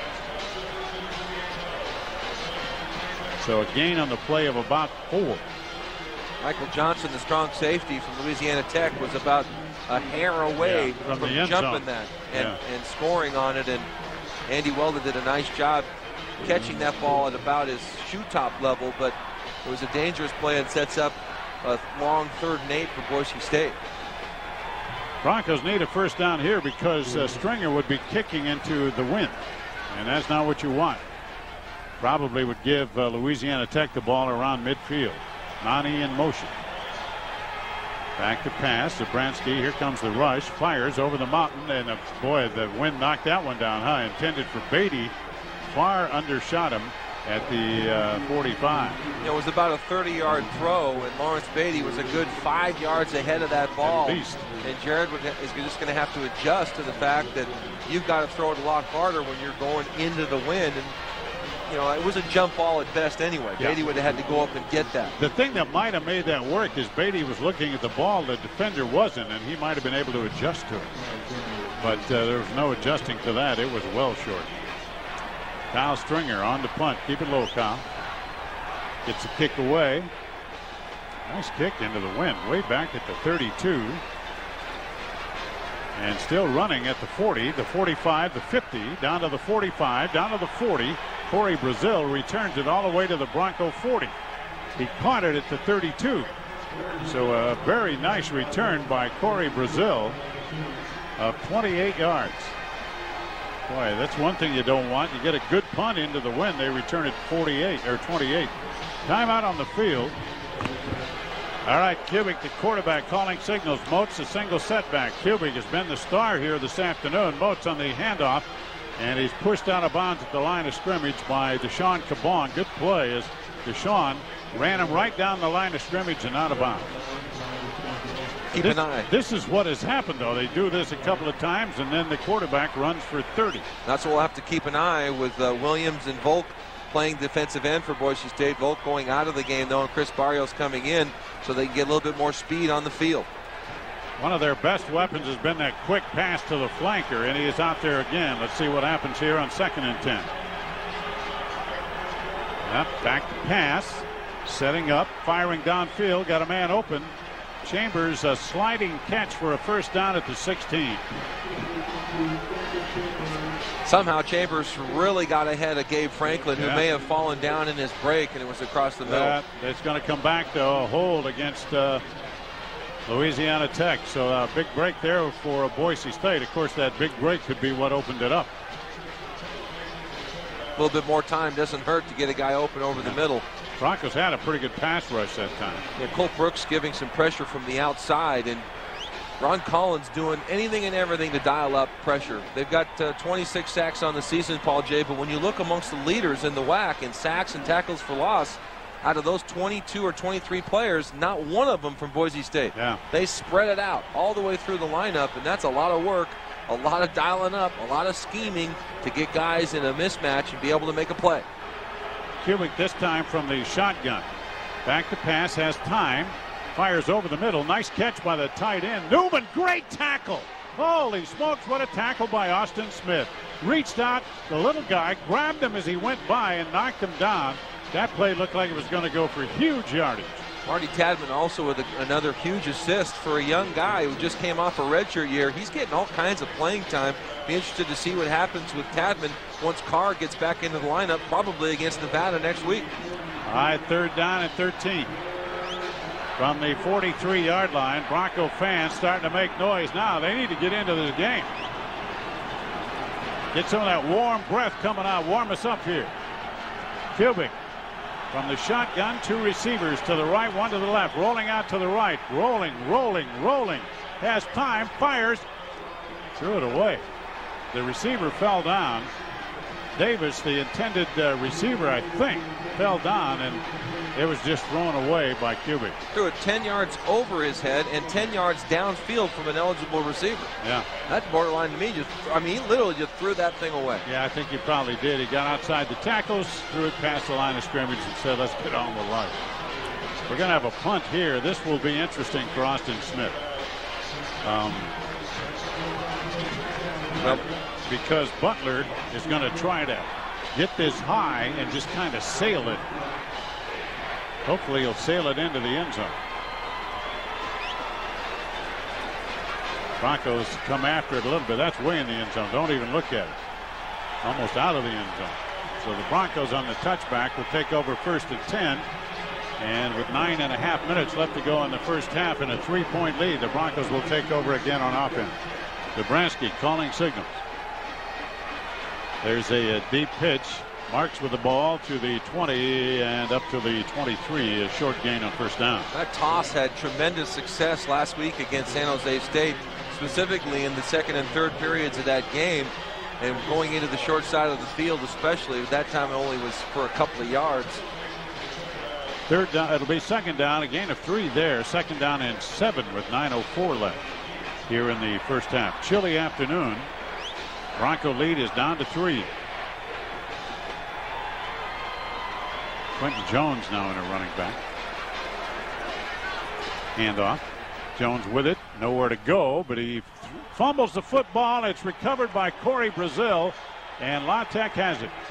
So a gain on the play of about four. Michael Johnson, the strong safety from Louisiana Tech, was about a hair away yeah, from, from the jumping that and, yeah. and scoring on it. And Andy Weldon did a nice job catching that ball at about his shoe top level, but it was a dangerous play and sets up a long third and eight for Boise State. Broncos need a first down here because uh, Stringer would be kicking into the wind, and that's not what you want. Probably would give uh, Louisiana Tech the ball around midfield. Nani in motion. Back to pass. Zabransky. Here comes the rush. Fires over the mountain, and uh, boy, the wind knocked that one down high. Intended for Beatty. Far undershot him at the uh, forty-five. It was about a thirty yard throw, and Lawrence Beatty was a good five yards ahead of that ball. At least. And Jared would, is just going to have to adjust to the fact that you've got to throw it a lot harder when you're going into the wind. And you know, it was a jump ball at best anyway. Yeah. Beatty would have had to go up and get that. The thing that might have made that work is Beatty was looking at the ball. The defender wasn't, and he might have been able to adjust to it. But uh, there was no adjusting to that. It was well short. Kyle Stringer on the punt. Keep it low, Kyle. Gets a kick away. Nice kick into the wind. Way back at the thirty-two. And still running at the forty, the forty-five, the fifty, down to the forty-five, down to the forty. Corey Brazil returns it all the way to the Bronco forty. He caught it at the thirty-two. So a very nice return by Corey Brazil of twenty-eight yards. Boy, that's one thing you don't want. You get a good punt into the wind. They return it forty-eight or twenty-eight. Timeout on the field. All right, Kubik, the quarterback, calling signals. Moats a single setback. Kubik has been the star here this afternoon. Moats on the handoff, and he's pushed out of bounds at the line of scrimmage by Deshaun Cabon. Good play as Deshaun ran him right down the line of scrimmage and out of bounds. Keep this, an eye. This is what has happened, though. They do this a couple of times, and then the quarterback runs for thirty. That's what we'll have to keep an eye with uh, Williams and Volk playing defensive end for Boise State. Volk going out of the game, though, and Chris Barrios coming in so they can get a little bit more speed on the field. One of their best weapons has been that quick pass to the flanker, and he is out there again. Let's see what happens here on second and ten. Yep, back to pass. Setting up, firing downfield, got a man open. Chambers a sliding catch for a first down at the sixteen. Somehow Chambers really got ahead of Gabe Franklin, yeah. who may have fallen down in his break, and it was across the middle. That, it's going to come back, though, a hold against uh, Louisiana Tech. So a big break there for Boise State. Of course, that big break could be what opened it up. A little bit more time doesn't hurt to get a guy open over the middle. Broncos had a pretty good pass rush that time. Yeah, Colt Brooks giving some pressure from the outside, and Ron Collins doing anything and everything to dial up pressure. They've got uh, twenty-six sacks on the season, Paul J., but when you look amongst the leaders in the W A C in sacks and tackles for loss, out of those twenty-two or twenty-three players, not one of them from Boise State. Yeah. They spread it out all the way through the lineup, and that's a lot of work, a lot of dialing up, a lot of scheming to get guys in a mismatch and be able to make a play. Kubik this time from the shotgun. Back to pass, has time. Fires over the middle. Nice catch by the tight end. Newman, great tackle. Holy smokes, what a tackle by Austin Smith. Reached out, the little guy grabbed him as he went by and knocked him down. That play looked like it was going to go for huge yardage. Marty Tadman also with a, another huge assist for a young guy who just came off a redshirt year. He's getting all kinds of playing time. Be interested to see what happens with Tadman once Carr gets back into the lineup, probably against Nevada next week. All right, third down and thirteen. From the forty-three yard line, Bronco fans starting to make noise now. They need to get into this game. Get some of that warm breath coming out. Warm us up here. Kubik from the shotgun, two receivers to the right, one to the left. Rolling out to the right. Rolling, rolling, rolling. Has time, fires. threw it away. The receiver fell down. Davis, the intended uh, receiver, I think, fell down, and it was just thrown away by Kubik. Threw it ten yards over his head and ten yards downfield from an eligible receiver. Yeah. That's borderline to me. Just, I mean, he literally just threw that thing away. Yeah, I think he probably did. He got outside the tackles, threw it past the line of scrimmage, and said, let's get on with life. We're going to have a punt here. This will be interesting for Austin Smith. Um, well, because Butler is going to try to get this high and just kind of sail it. Hopefully he'll sail it into the end zone. Broncos come after it a little bit. That's way in the end zone. Don't even look at it. Almost out of the end zone. So the Broncos on the touchback will take over first and ten. And with nine and a half minutes left to go in the first half and a three-point lead, the Broncos will take over again on offense. Dabrowski calling signals. There's a, a deep pitch. Marks with the ball to the twenty and up to the twenty-three. A short gain on first down. That toss had tremendous success last week against San Jose State, specifically in the second and third periods of that game. And going into the short side of the field, especially, that time it only was for a couple of yards. Third down, it'll be second down, a gain of three there. Second down and seven with nine oh four left here in the first half. Chilly afternoon. Bronco lead is down to three. Quentin Jones now in a running back. Handoff. Jones with it, nowhere to go, but he fumbles the football. It's recovered by Corey Brazil, and La Tech has it.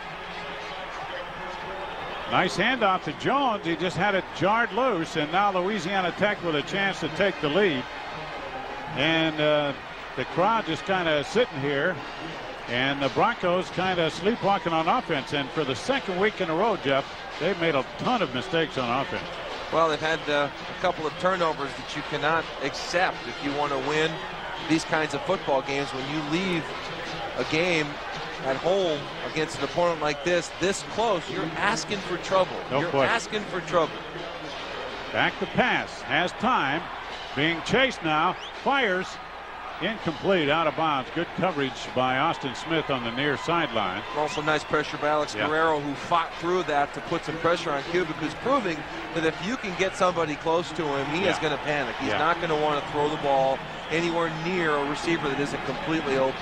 Nice handoff to Jones. He just had it jarred loose, and now Louisiana Tech with a chance to take the lead. And uh, the crowd just kind of sitting here, and the Broncos kind of sleepwalking on offense. And for the second week in a row, Jeff, they've made a ton of mistakes on offense. Well, they've had uh, a couple of turnovers that you cannot accept if you want to win these kinds of football games. When you leave a game at home against an opponent like this, this close, you're asking for trouble. No you're question. asking for trouble. Back to pass, has time, being chased now, fires, incomplete, out of bounds. Good coverage by Austin Smith on the near sideline. Also nice pressure by Alex yeah. Guerrero, who fought through that to put some pressure on Kubik, who's proving that if you can get somebody close to him, he yeah. is going to panic. He's yeah. not going to want to throw the ball anywhere near a receiver that isn't completely open.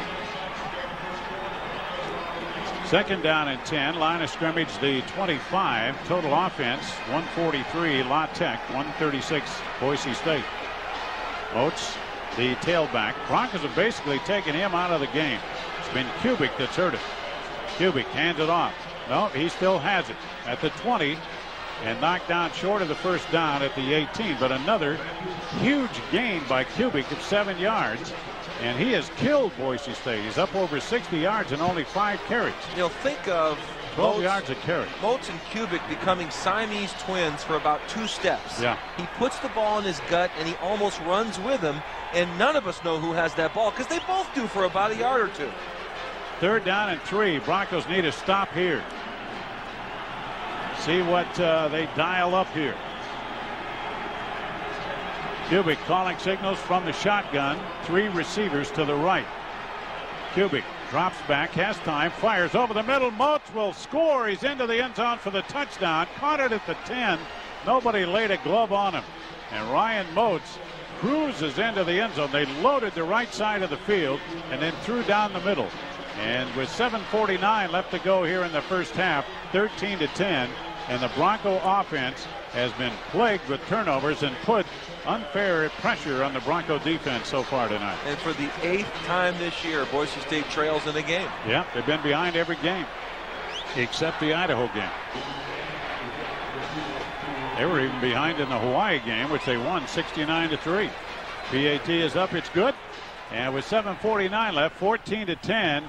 Second down and ten. Line of scrimmage the twenty-five. Total offense one forty-three La Tech, one thirty-six Boise State. Oates, the tailback. Broncos have basically taken him out of the game. It's been Kubik that's hurt it. Kubik hands it off. No, he still has it at the twenty and knocked down short of the first down at the eighteen. But another huge gain by Kubik of seven yards. And he has killed Boise State. He's up over sixty yards and only five carries. You'll think of twelve Moats, yards a carry. Moats and Kubik becoming Siamese twins for about two steps. Yeah. He puts the ball in his gut and he almost runs with him, and none of us know who has that ball because they both do for about a yard or two. Third down and three. Broncos need a stop here. See what uh, they dial up here. Kubik calling signals from the shotgun. Three receivers to the right. Kubik drops back, has time, fires over the middle. Moats will score. He's into the end zone for the touchdown. Caught it at the ten. Nobody laid a glove on him. And Ryan Moats cruises into the end zone. They loaded the right side of the field and then threw down the middle. And with seven forty-nine left to go here in the first half, thirteen to ten, and the Bronco offense has been plagued with turnovers and put unfair pressure on the Bronco defense so far tonight. And for the eighth time this year, Boise State trails in the game. Yeah, they've been behind every game except the Idaho game. They were even behind in the Hawaii game, which they won sixty-nine to three. P A T is up, it's good. And with seven forty-nine left, fourteen to ten.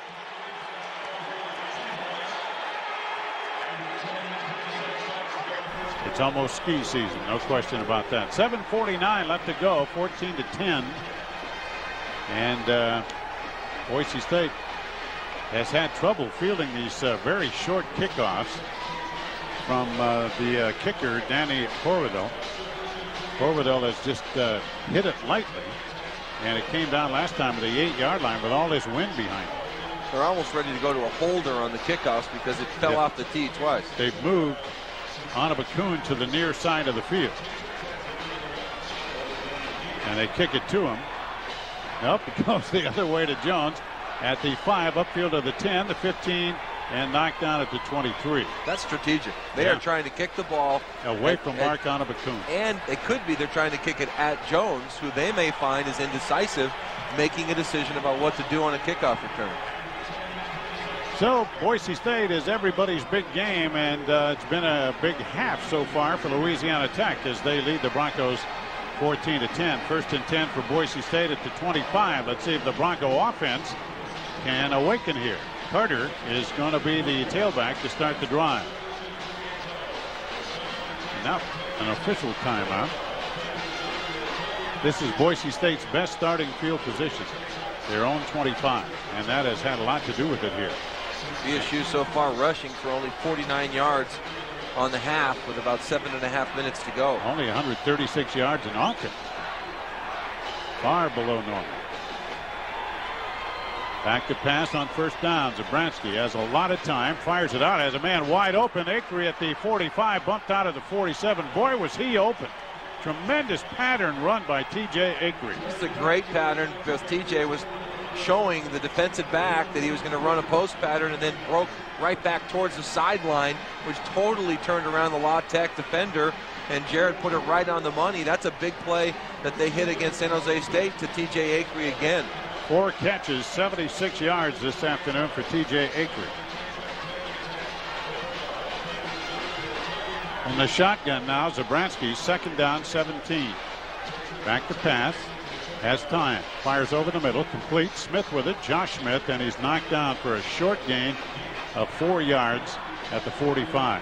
It's almost ski season, no question about that. seven forty-nine left to go, fourteen to ten. And uh, Boise State has had trouble fielding these uh, very short kickoffs from uh, the uh, kicker, Danny Corvidel. Corvidel has just uh, hit it lightly. And it came down last time at the eight-yard line with all this wind behind it. They're almost ready to go to a holder on the kickoffs because it fell yeah. off the tee twice. They've moved Onabakun to the near side of the field. And they kick it to him. Nope, it goes the other way to Jones at the five, upfield of the ten, the fifteen, and knocked down at the twenty-three. That's strategic. They yeah. are trying to kick the ball away at, from at, Mark Onabakun. And it could be they're trying to kick it at Jones, who they may find is indecisive, making a decision about what to do on a kickoff return. So Boise State is everybody's big game, and uh, it's been a big half so far for Louisiana Tech as they lead the Broncos fourteen to ten. First and ten for Boise State at the twenty-five. Let's see if the Bronco offense can awaken here. Carter is going to be the tailback to start the drive. And now an official timeout. This is Boise State's best starting field position, their own twenty-five, and that has had a lot to do with it here. B S U so far rushing for only forty-nine yards on the half with about seven and a half minutes to go. Only one hundred thirty-six yards in offense. Far below normal. Back to pass on first down. Zabransky has a lot of time, fires it out, has a man wide open. Acree at the forty-five, bumped out of the forty-seven. Boy, was he open. Tremendous pattern run by T J Acree. It's a great pattern because T J was showing the defensive back that he was going to run a post pattern and then broke right back towards the sideline, which totally turned around the La Tech defender, and Jared put it right on the money. That's a big play that they hit against San Jose State to T J Acree again. Four catches, seventy-six yards this afternoon for T J Acree. And the shotgun now, Zabransky, second down, seventeen. Back to pass. Has time. Fires over the middle. Complete. Smith with it. Josh Smith. And he's knocked down for a short gain of four yards at the forty-five.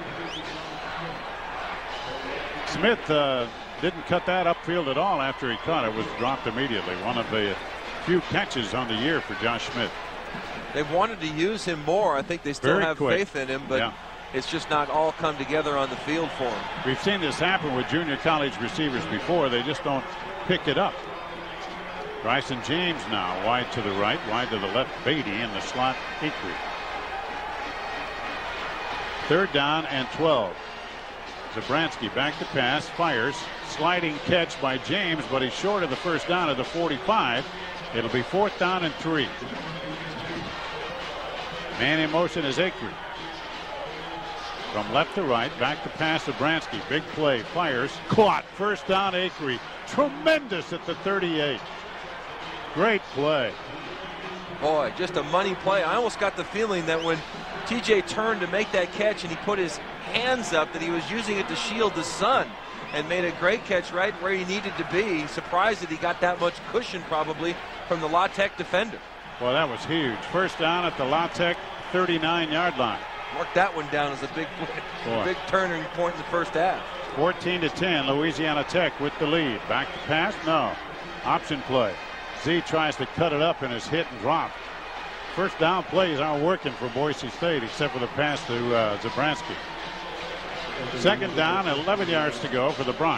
Smith uh, didn't cut that upfield at all after he caught it. Was dropped immediately. One of the few catches on the year for Josh Smith. They've wanted to use him more. I think they still Very have quick. faith in him, but yeah. it's just not all come together on the field for him. We've seen this happen with junior college receivers before. They just don't pick it up. Bryson James now wide to the right, wide to the left. Beatty in the slot. Acree. Third down and twelve. Zabransky back to pass, fires, sliding catch by James, but he's short of the first down at the forty-five. It'll be fourth down and three. Man in motion is Acree. From left to right, back to pass Zabransky. Big play, fires, caught. First down Acree. Tremendous at the thirty-eight. Great play. Boy, just a money play. I almost got the feeling that when T J turned to make that catch and he put his hands up, that he was using it to shield the sun, and made a great catch right where he needed to be. Surprised that he got that much cushion probably from the La Tech defender. Well, that was huge. First down at the La Tech thirty-nine yard line. Mark that one down as a big, big turning point in the first half. fourteen to ten, Louisiana Tech with the lead. Back to pass? No. Option play. Z tries to cut it up and is hit and dropped. First down plays aren't working for Boise State except for the pass to uh, Zabransky. Second down, eleven yards to go for the Bronx.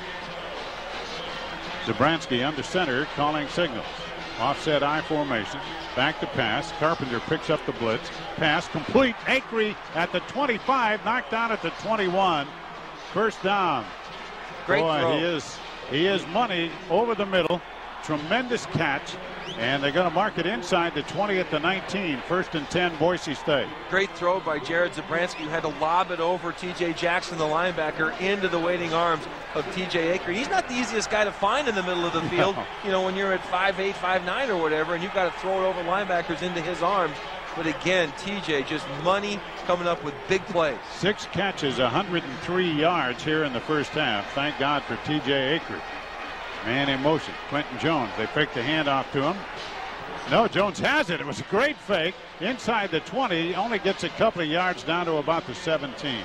Zabransky under center, calling signals. Offset I formation. Back to pass. Carpenter picks up the blitz. Pass complete. Acree at the twenty-five, knocked down at the twenty-one. First down. Great Boy, throw. he is he is money over the middle. Tremendous catch, and they're going to mark it inside the twenty at the nineteen. First and ten, Boise State. Great throw by Jared Zabransky, who had to lob it over T J Jackson, the linebacker, into the waiting arms of T J Acree. He's not the easiest guy to find in the middle of the field. No. You know, when you're at five eight, five nine or whatever, and you've got to throw it over linebackers into his arms. But again, T J just money, coming up with big plays. Six catches, one hundred three yards here in the first half. Thank God for T J Acree. Man in motion. Quentin Jones. They fake the handoff to him. No, Jones has it. It was a great fake. Inside the twenty. Only gets a couple of yards down to about the seventeen.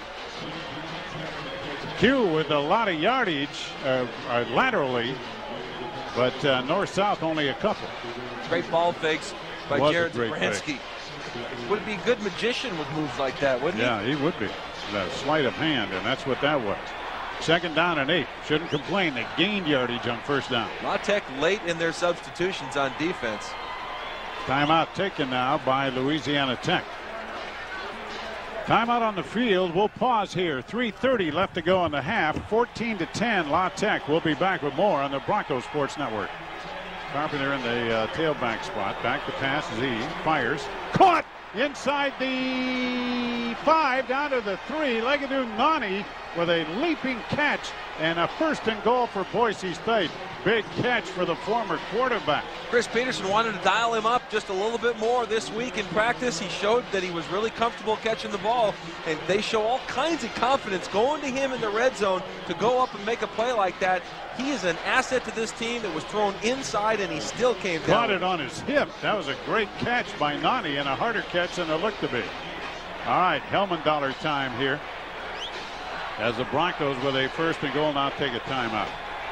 Q with a lot of yardage uh, uh, laterally, but uh, north-south only a couple. Great ball fakes by Was Jared a great Zabransky. Would be a good magician with moves like that, wouldn't Yeah, he? he would be. A sleight of hand, and that's what that was. Second down and eight. Shouldn't complain. They gained yardage on first down. La Tech late in their substitutions on defense. Timeout taken now by Louisiana Tech. Timeout on the field. We'll pause here. three thirty left to go in the half. fourteen to ten. La Tech. We'll be back with more on the Broncos Sports Network. Carpenter in the uh, tailback spot. Back to pass. Z fires. Caught inside the five, down to the three. Legadou Nani with a leaping catch and a first and goal for Boise State. Big catch for the former quarterback. Chris Peterson wanted to dial him up just a little bit more this week in practice. He showed that he was really comfortable catching the ball, and they show all kinds of confidence going to him in the red zone to go up and make a play like that. He is an asset to this team that was thrown inside, and he still came down. Caught it on his hip. That was a great catch by Nani, and a harder catch than it looked to be. All right, Helmendollar time here, as the Broncos with a first and goal now take a timeout.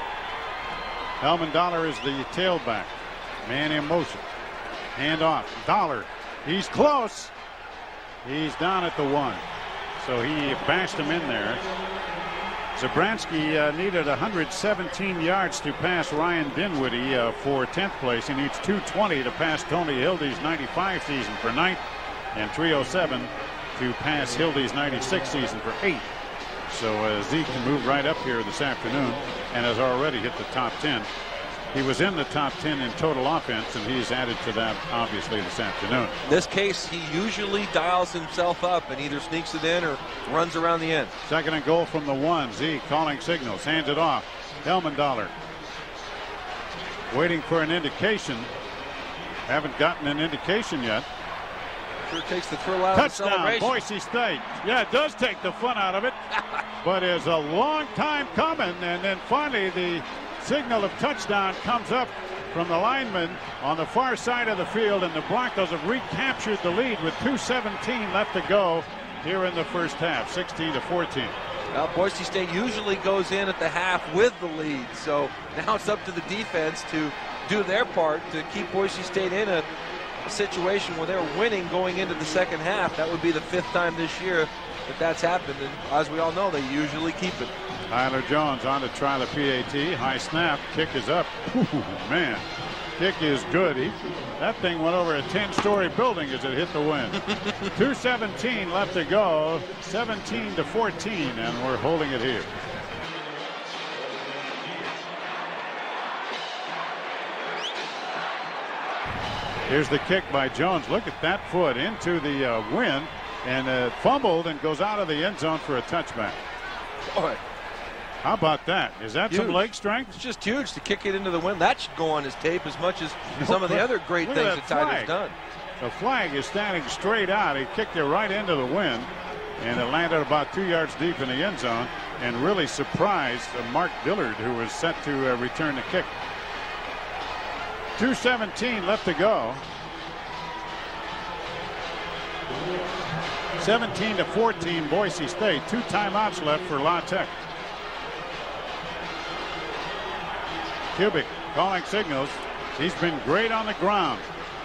Helmendollar is the tailback. Man in motion. Hand off. Dollar. He's close. He's down at the one. So he bashed him in there. Zabransky uh, needed one hundred seventeen yards to pass Ryan Dinwiddie uh, for tenth place. He needs two twenty to pass Tony Hildy's ninety-five season for ninth, and three oh seven to pass Hildy's ninety-six season for eighth. So uh, Zeke can move right up here this afternoon and has already hit the top ten. He was in the top ten in total offense, and he's added to that obviously this afternoon. In this case, he usually dials himself up and either sneaks it in or runs around the end. Second and goal from the one. Zeke calling signals, hands it off. Helmendollar waiting for an indication. Haven't gotten an indication yet. Sure takes the thrill out Touchdown, of the celebration. Boise State. Yeah, it does take the fun out of it, but it's a long time coming, and then finally the signal of touchdown comes up from the lineman on the far side of the field, and the Broncos have recaptured the lead with two seventeen left to go here in the first half, sixteen to fourteen. Well, Boise State usually goes in at the half with the lead, so now it's up to the defense to do their part to keep Boise State in a situation where they're winning going into the second half. That would be the fifth time this year that that's happened, and as we all know, they usually keep it. Tyler Jones on to try the P A T. High snap. Kick is up. Ooh, man, kick is good. He, that thing went over a ten-story building as it hit the wind. two seventeen left to go. seventeen to fourteen, and we're holding it here. Here's the kick by Jones. Look at that foot into the uh, wind, and uh, fumbled and goes out of the end zone for a touchback. Boy, how about that? Is that huge. Some leg strength? It's just huge to kick it into the wind. That should go on his tape as much as some of the other great Look things at that, that Tyler's done. The flag is standing straight out. He kicked it right into the wind, and it landed about two yards deep in the end zone, and really surprised uh, Mark Dillard, who was set to uh, return the kick. two seventeen left to go. seventeen to fourteen, Boise State. Two timeouts left for La Tech. Kubik calling signals. He's been great on the ground.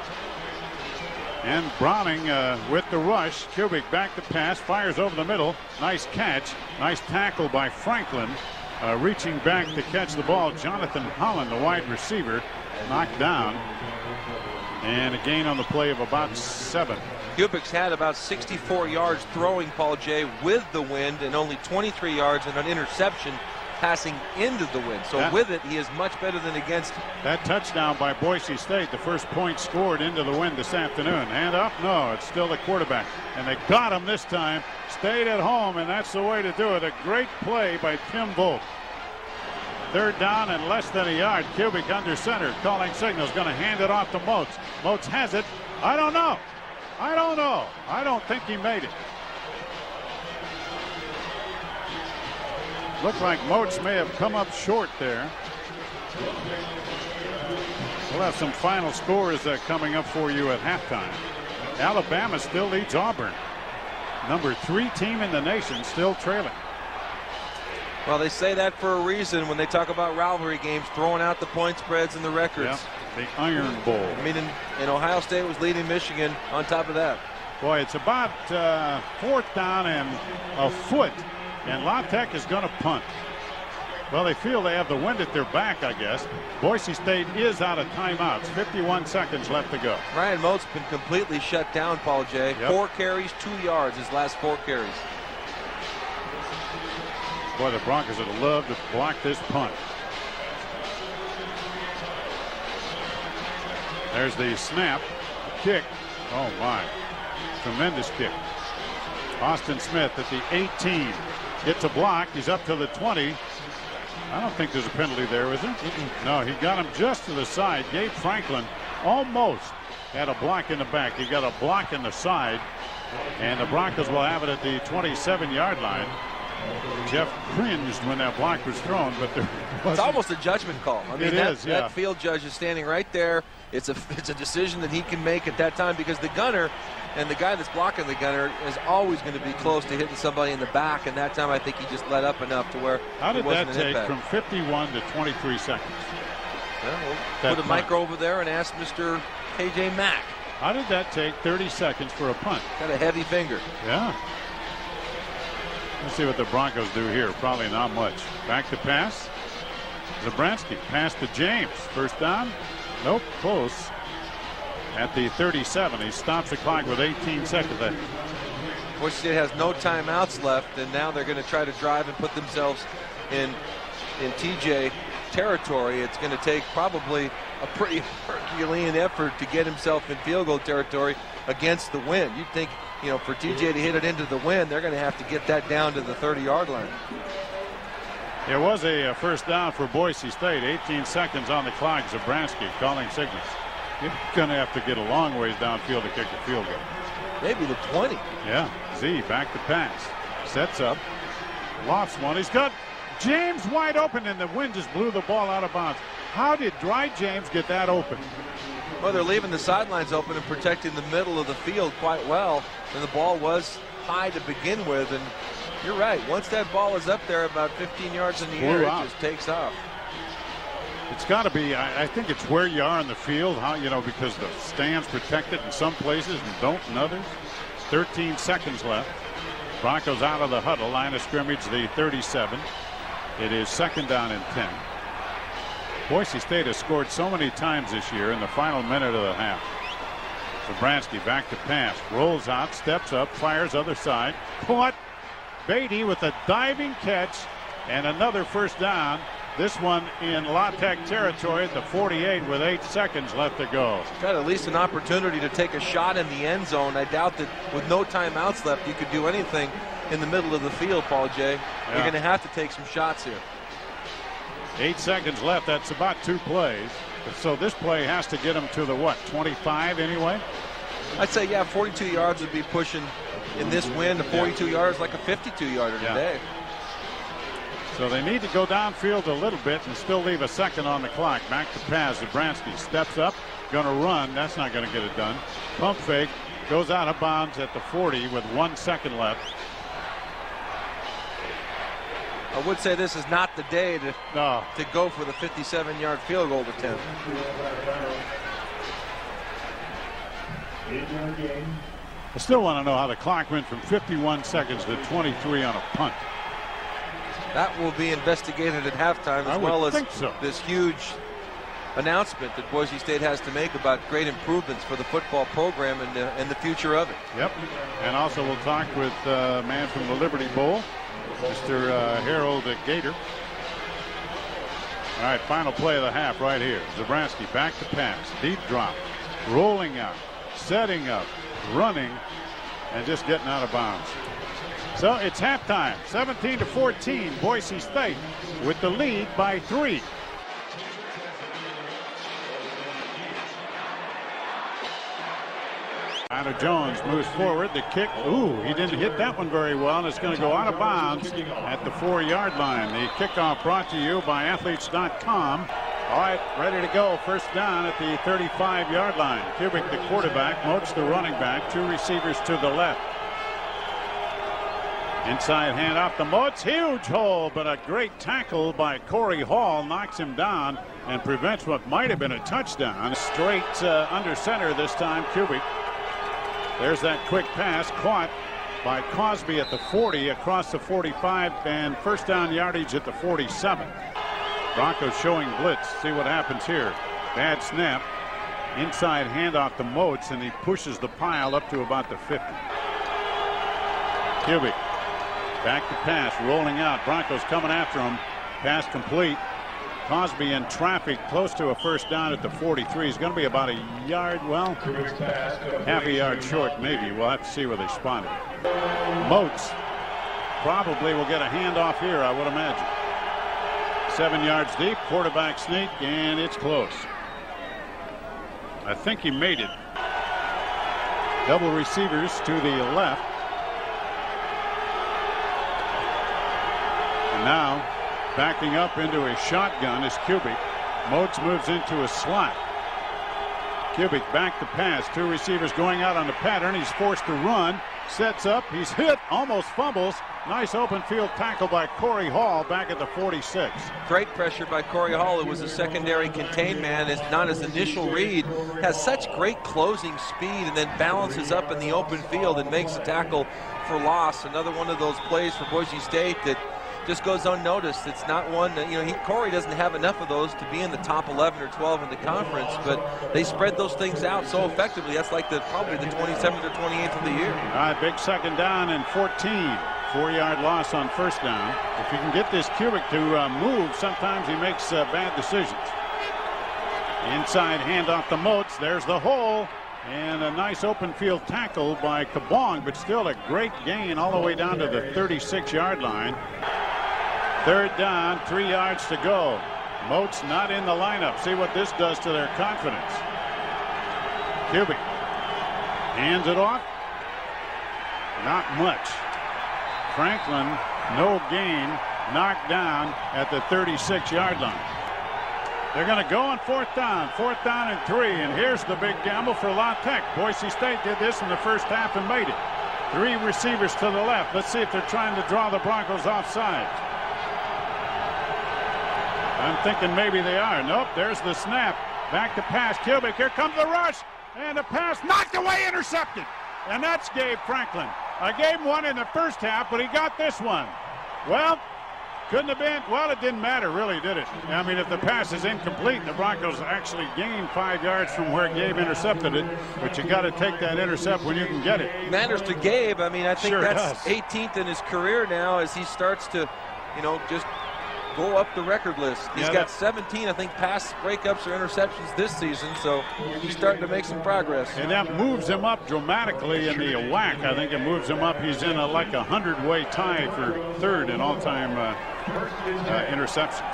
And Browning uh, with the rush. Kubik back to pass, fires over the middle. Nice catch. Nice tackle by Franklin. Uh, reaching back to catch the ball. Jonathan Holland, the wide receiver, knocked down. And a gain on the play of about seven. Kubik's had about sixty-four yards throwing, Paul J, with the wind, and only twenty-three yards and an interception passing into the wind. So that, with it, he is much better than against it. That touchdown by Boise State, the first point scored into the wind this afternoon. Hand up? No, it's still the quarterback. And they got him this time. Stayed at home, and that's the way to do it. A great play by Tim Volk. Third down and less than a yard. Kubik under center, calling signals, going to hand it off to Moats. Moats has it. I don't know. I don't know. I don't think he made it. Looked like Moats may have come up short there. We'll have some final scores uh, coming up for you at halftime. Alabama still leads Auburn. Number three team in the nation, still trailing. Well, they say that for a reason when they talk about rivalry games, throwing out the point spreads and the records. Yep, the Iron Bowl. I mean, in, in Ohio State was leading Michigan on top of that. Boy, it's about uh, fourth down and a foot, and La Tech is going to punt. Well, they feel they have the wind at their back, I guess. Boise State is out of timeouts. fifty-one seconds left to go. Ryan Moat's been completely shut down, Paul J. Yep. Four carries, two yards his last four carries. Boy, the Broncos would love to block this punt. There's the snap, kick. Oh my, tremendous kick. Austin Smith at the eighteen gets a block. He's up to the twenty. I don't think there's a penalty there, is there? Mm-mm. No, he got him just to the side. Gabe Franklin almost had a block in the back. He got a block in the side, and the Broncos will have it at the twenty-seven yard line. Jeff cringed when that block was thrown, but there wasn't. It's almost a judgment call. I mean, it that, is, yeah. that field judge is standing right there. It's a it's a decision that he can make at that time, because the gunner and the guy that's blocking the gunner is always going to be close to hitting somebody in the back. And that time, I think he just let up enough to where. How did that take impact. from fifty-one to twenty-three seconds? Well, we'll That put a punt. mic over there and ask Mister K J Mack. How did that take thirty seconds for a punt? Got a heavy finger. Yeah. Let's see what the Broncos do here. Probably not much. Back to pass. Zabransky pass to James. First down. Nope. Close. At the thirty-seven. He stops the clock with eighteen seconds left. Boise State has no timeouts left, and now they're going to try to drive and put themselves in in T J territory. It's going to take probably a pretty Herculean effort to get himself in field goal territory against the wind. You'd think, you know, for T J to hit it into the wind, they're going to have to get that down to the thirty yard line. It was a first down for Boise State. eighteen seconds on the clock. Zabransky calling signals. You're going to have to get a long ways downfield to kick a field goal. Maybe the twenty. Yeah. Z back to pass. Sets up. Lofts one. He's got James wide open, and the wind just blew the ball out of bounds. How did Dry James get that open? Well, they're leaving the sidelines open and protecting the middle of the field quite well. And the ball was high to begin with. And you're right. Once that ball is up there about fifteen yards in the Blew air, out. it just takes off. It's got to be, I, I think it's where you are in the field, how, you know, because the stands protect it in some places and don't in others. thirteen seconds left. Broncos out of the huddle. Line of scrimmage, the thirty-seven. It is second down and ten. Boise State has scored so many times this year in the final minute of the half. Zabransky back to pass. Rolls out, steps up, fires other side. Caught. Beatty with a diving catch and another first down. This one in La Tech territory at the forty-eight with eight seconds left to go. Got at least an opportunity to take a shot in the end zone. I doubt that with no timeouts left, you could do anything in the middle of the field, Paul J. Yeah. You're going to have to take some shots here. Eight seconds left. That's about two plays. So this play has to get them to the what, twenty-five anyway? I'd say, yeah, forty-two yards would be pushing in this wind. A forty-two Yeah. yards like a fifty-two yarder Yeah. today. So they need to go downfield a little bit and still leave a second on the clock. Back to pass. Zabransky steps up, going to run. That's not going to get it done. Pump fake, goes out of bounds at the forty with one second left. I would say this is not the day to, No. to go for the fifty-seven yard field goal attempt. I still want to know how the clock went from fifty-one seconds to twenty-three on a punt. That will be investigated at halftime, I as would well as think so. this huge announcement that Boise State has to make about great improvements for the football program and, uh, and the future of it. Yep. And also we'll talk with a uh, man from the Liberty Bowl, Mister Uh, Harold Gator. All right, final play of the half right here. Zabransky back to pass. Deep drop. Rolling out. Setting up. Running. And just getting out of bounds. So it's halftime. seventeen to fourteen. Boise State with the lead by three. Tyler Jones moves forward. The kick. Ooh, he didn't hit that one very well, and it's going to go out of bounds at the four yard line. The kickoff brought to you by athletes dot com. All right, ready to go. First down at the thirty-five yard line. Kubik, the quarterback. Moats, the running back. Two receivers to the left. Inside handoff to Moats. Huge hole, but a great tackle by Corey Hall knocks him down and prevents what might have been a touchdown. Straight uh, under center this time, Kubik. There's that quick pass caught by Cosby at the forty, across the forty-five, and first down yardage at the forty-seven. Broncos showing blitz. See what happens here. Bad snap. Inside handoff to Moats, and he pushes the pile up to about the fifty. Cubic back to pass, rolling out. Broncos coming after him. Pass complete. Cosby in traffic, close to a first down at the forty-three. He's going to be about a yard, well, half a yard short, maybe. We'll have to see where they spot it. Moats probably will get a handoff here, I would imagine. Seven yards deep, quarterback sneak, and it's close. I think he made it. Double receivers to the left. And now backing up into a shotgun is Cubic. Moats moves into a slot. Cubic back to pass. Two receivers going out on the pattern. He's forced to run. Sets up. He's hit. Almost fumbles. Nice open field tackle by Corey Hall back at the forty-six. Great pressure by Corey Hall. It was a secondary contained man. It's not his initial read. Has such great closing speed and then balances up in the open field and makes a tackle for loss. Another one of those plays for Boise State that just goes unnoticed. It's not one that, you know, he, Corey doesn't have enough of those to be in the top eleven or twelve in the conference, but they spread those things out so effectively. That's like the probably the twenty-seventh or twenty-eighth of the year. All right, big second down and fourteen. Four-yard loss on first down. If you can get this Cubic to uh, move, sometimes he makes uh, bad decisions. Inside handoff to Moats. There's the hole. And a nice open field tackle by Kabong, but still a great gain all the way down to the thirty-six yard line. Third down, three yards to go. Moats not in the lineup. See what this does to their confidence. Cubic hands it off. Not much. Franklin, no gain, knocked down at the thirty-six yard line. They're going to go on fourth down, fourth down and three, and here's the big gamble for La Tech. Boise State did this in the first half and made it. Three receivers to the left. Let's see if they're trying to draw the Broncos offside. I'm thinking maybe they are. Nope, there's the snap. Back to pass. Cubic, here comes the rush, and the pass knocked away, intercepted. And that's Gabe Franklin. I gave him one in the first half, but he got this one. Well, couldn't have been. Well, it didn't matter, really, did it? I mean, if the pass is incomplete, the Broncos actually gained five yards from where Gabe intercepted it. But you got to take that intercept when you can get it. Matters to Gabe. I mean, I think Sure that's does. eighteenth in his career now as he starts to, you know, just go up the record list. He's Yeah, got that- seventeen, I think, pass breakups or interceptions this season, so he's starting to make some progress. And that moves him up dramatically in the W A C. I think it moves him up. He's in a, like a hundred-way tie for third in all-time uh, uh, interceptions.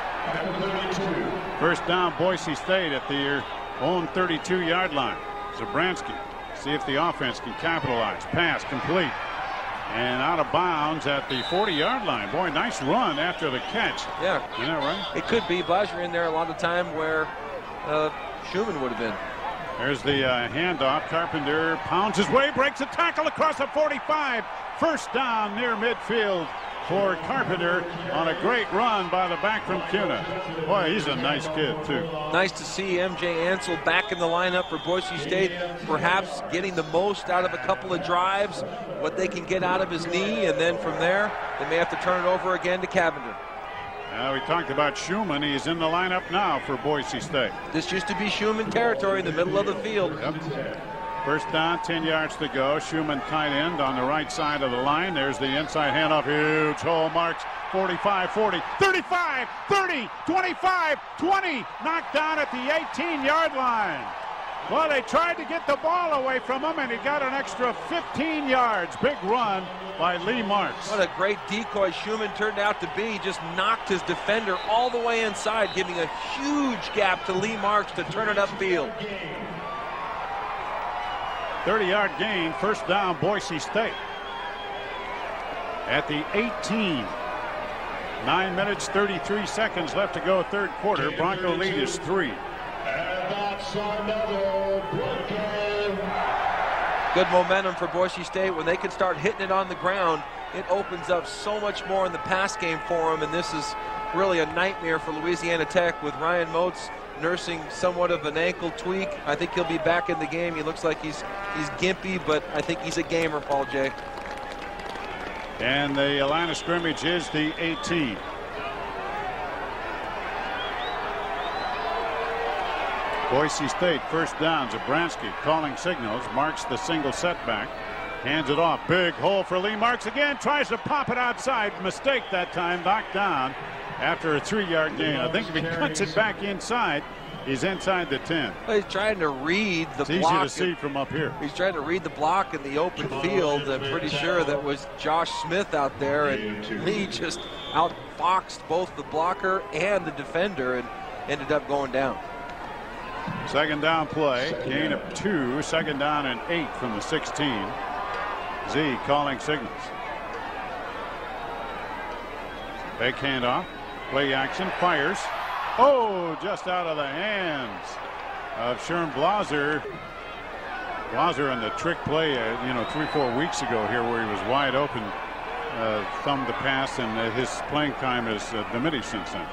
First down, Boise State at their own thirty-two yard line. Zabransky, see if the offense can capitalize. Pass complete. And out of bounds at the forty yard line. Boy, nice run after the catch. Yeah. Isn't that right? It could be Bajra in there a lot of time where uh, Schumann would have been. There's the uh, handoff. Carpenter pounds his way, breaks a tackle across the forty-five. First down near midfield for Carpenter on a great run by the back from Cuna. Boy, he's a nice kid, too. Nice to see M J Ansel back in the lineup for Boise State, perhaps getting the most out of a couple of drives, what they can get out of his knee, and then from there, they may have to turn it over again to Cavender. Now, we talked about Schumann. He's in the lineup now for Boise State. This used to be Schumann territory in the middle of the field. Yep. First down, ten yards to go. Schumann tight end on the right side of the line. There's the inside handoff. Huge hole marks. forty-five, forty, thirty-five, thirty, twenty-five, twenty. Knocked down at the eighteen yard line. Well, they tried to get the ball away from him, and he got an extra fifteen yards. Big run by Lee Marks. What a great decoy Schumann turned out to be. He just knocked his defender all the way inside, giving a huge gap to Lee Marks to turn it upfield. thirty yard gain, first down, Boise State. At the eighteen. Nine minutes, thirty-three seconds left to go, third quarter. Bronco lead is three. And that's another Bronco. Good momentum for Boise State. When they can start hitting it on the ground, it opens up so much more in the pass game for them, and this is really a nightmare for Louisiana Tech with Ryan Moats nursing somewhat of an ankle tweak. I think he'll be back in the game. He looks like he's he's gimpy, but I think he's a gamer, Paul J. And the line of scrimmage is the eighteen. Boise State first down. Zabransky calling signals, marks the single setback, hands it off. Big hole for Lee. Marks again, tries to pop it outside. Mistake that time, knocked down after a three-yard gain. I think if he cuts it back inside, he's inside the ten. Well, he's trying to read the it's block. It's easy to see from up here. He's trying to read the block in the open field. I'm pretty sure that was Josh Smith out there, and Lee just outfoxed both the blocker and the defender and ended up going down. Second down play, gain of two, second down and eight from the sixteen. Z calling signals. Fake handoff, play action, fires. Oh, just out of the hands of Sherm Blaser. Blaser on the trick play, uh, you know, three, four weeks ago here where he was wide open, uh, thumbed the pass, and uh, his playing time has uh, diminished since then.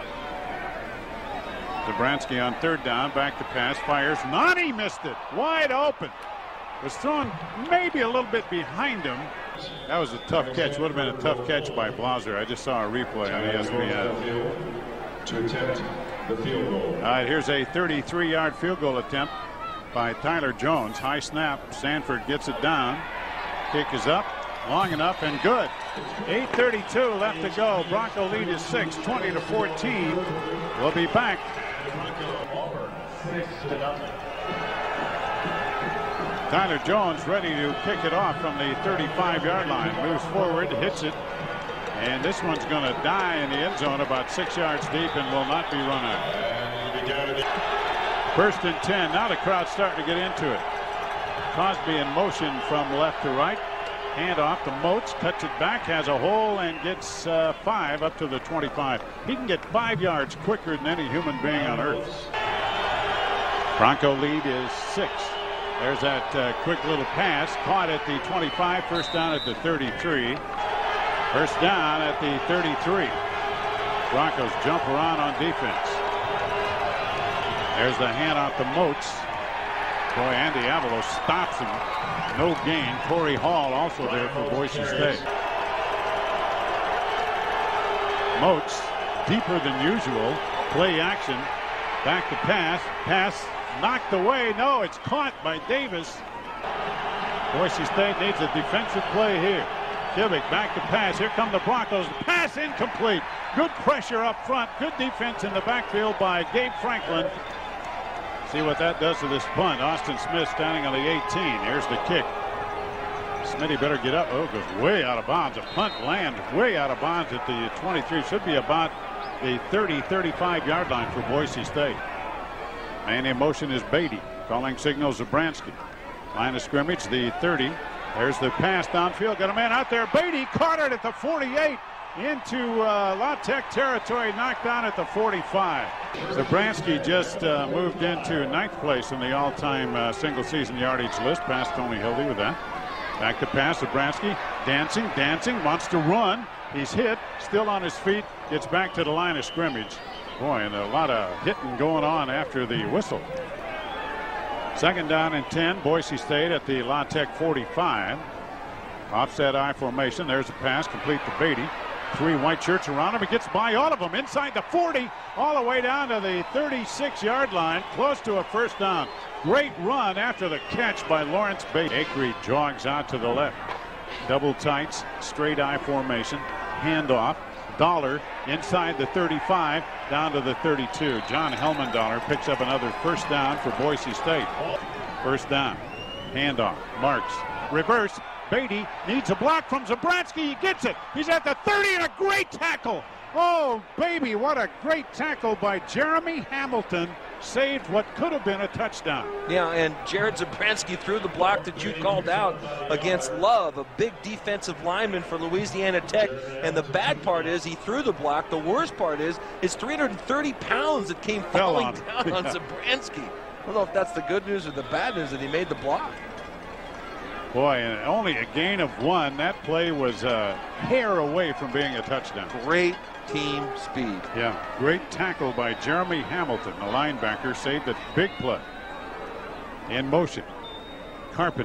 Zabransky on third down, back to pass, fires. Nani missed it, wide open. Was thrown maybe a little bit behind him. That was a tough catch. Would have been a tough catch by Blaser. I just saw a replay on E S P N. To attempt the field goal. All right, here's a thirty-three yard field goal attempt by Tyler Jones. High snap. Sanford gets it down. Kick is up, long enough, and good. eight thirty-two left to go. Bronco lead is six, twenty to fourteen. We'll be back. Tyler Jones ready to kick it off from the thirty-five yard line. Moves forward, hits it. And this one's going to die in the end zone about six yards deep and will not be run out. First and ten. Now the crowd's starting to get into it. Cosby in motion from left to right. Hand off to Moats. Cuts it back. Has a hole and gets uh, five up to the twenty-five. He can get five yards quicker than any human being on earth. Bronco lead is six. There's that uh, quick little pass. Caught at the twenty-five. First down at the thirty-three. First down at the thirty-three. Broncos jump around on defense. There's the handoff to Moats. Boy, Andy Avalos stops him. No gain. Corey Hall also there for Boise State. Moats deeper than usual. Play action. Back to pass. Pass knocked away. No, it's caught by Davis. Boise State needs a defensive play here. Kivik back to pass. Here come the Broncos. Pass incomplete. Good pressure up front. Good defense in the backfield by Gabe Franklin. See what that does to this punt. Austin Smith standing on the eighteen. Here's the kick. Smitty better get up. Oh, goes way out of bounds. A punt lands way out of bounds at the twenty-three. Should be about the thirty, thirty-five yard line for Boise State. Man in motion is Beatty. Calling signals Zabransky. Line of scrimmage, the thirty. There's the pass downfield. Got a man out there. Beatty caught it at the forty-eight. Into uh, La Tech territory. Knocked down at the forty-five. Zabransky just uh, moved into ninth place in the all-time uh, single-season yardage list. Past Tony Hildy with that. Back to pass. Zabransky dancing, dancing. Wants to run. He's hit. Still on his feet. Gets back to the line of scrimmage. Boy, and a lot of hitting going on after the whistle. Second down and ten. Boise State at the La Tech forty-five. Offset I formation. There's a pass complete to Beatty. Three white shirts around him. He gets by all of them inside the forty, all the way down to the thirty-six yard line, close to a first down. Great run after the catch by Lawrence Beatty. Acre jogs out to the left. Double tights, straight I formation, handoff. Dollar inside the thirty-five, down to the thirty-two. John Helmendollar picks up another first down for Boise State. First down, handoff, marks, reverse. Beatty needs a block from Zabransky. He gets it. He's at the thirty and a great tackle. Oh, baby, what a great tackle by Jeremy Hamilton. Saved what could have been a touchdown. Yeah, and Jared Zabransky threw the block that you called out against Love, a big defensive lineman for Louisiana Tech. And the bad part is he threw the block. The worst part is his three hundred thirty pounds that came falling on. down Yeah. on Zabransky. I don't know if that's the good news or the bad news that he made the block. Boy, and only a gain of one. That play was a hair away from being a touchdown. Great team speed. Yeah, great tackle by Jeremy Hamilton. The linebacker saved a big play. In motion. Carpenter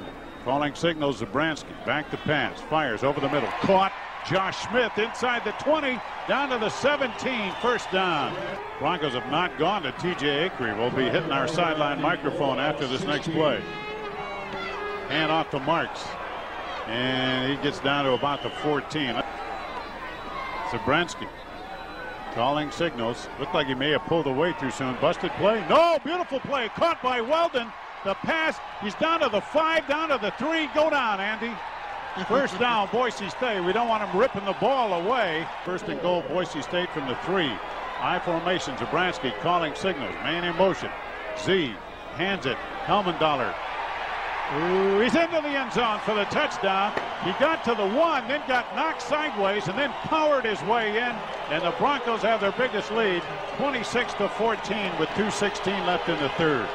Calling signals. Zabransky back to pass, fires over the middle, caught. Josh Smith inside the twenty, down to the seventeen, first down. Broncos have not gone to T J Acree. We'll be hitting our sideline microphone after this next play. Hand off to Marks, and he gets down to about the fourteen. Zabransky calling signals. Looked like he may have pulled away too soon. Busted play. No, beautiful play. Caught by Weldon. The pass. He's down to the five, down to the three. Go down, Andy. First down, Boise State. We don't want him ripping the ball away. First and goal, Boise State from the three. I formation. Zabransky calling signals. Man in motion. Z hands it. Helmendahler. Ooh, he's into the end zone for the touchdown. He got to the one, then got knocked sideways, and then powered his way in. And the Broncos have their biggest lead, twenty-six to fourteen, with two sixteen left in the third.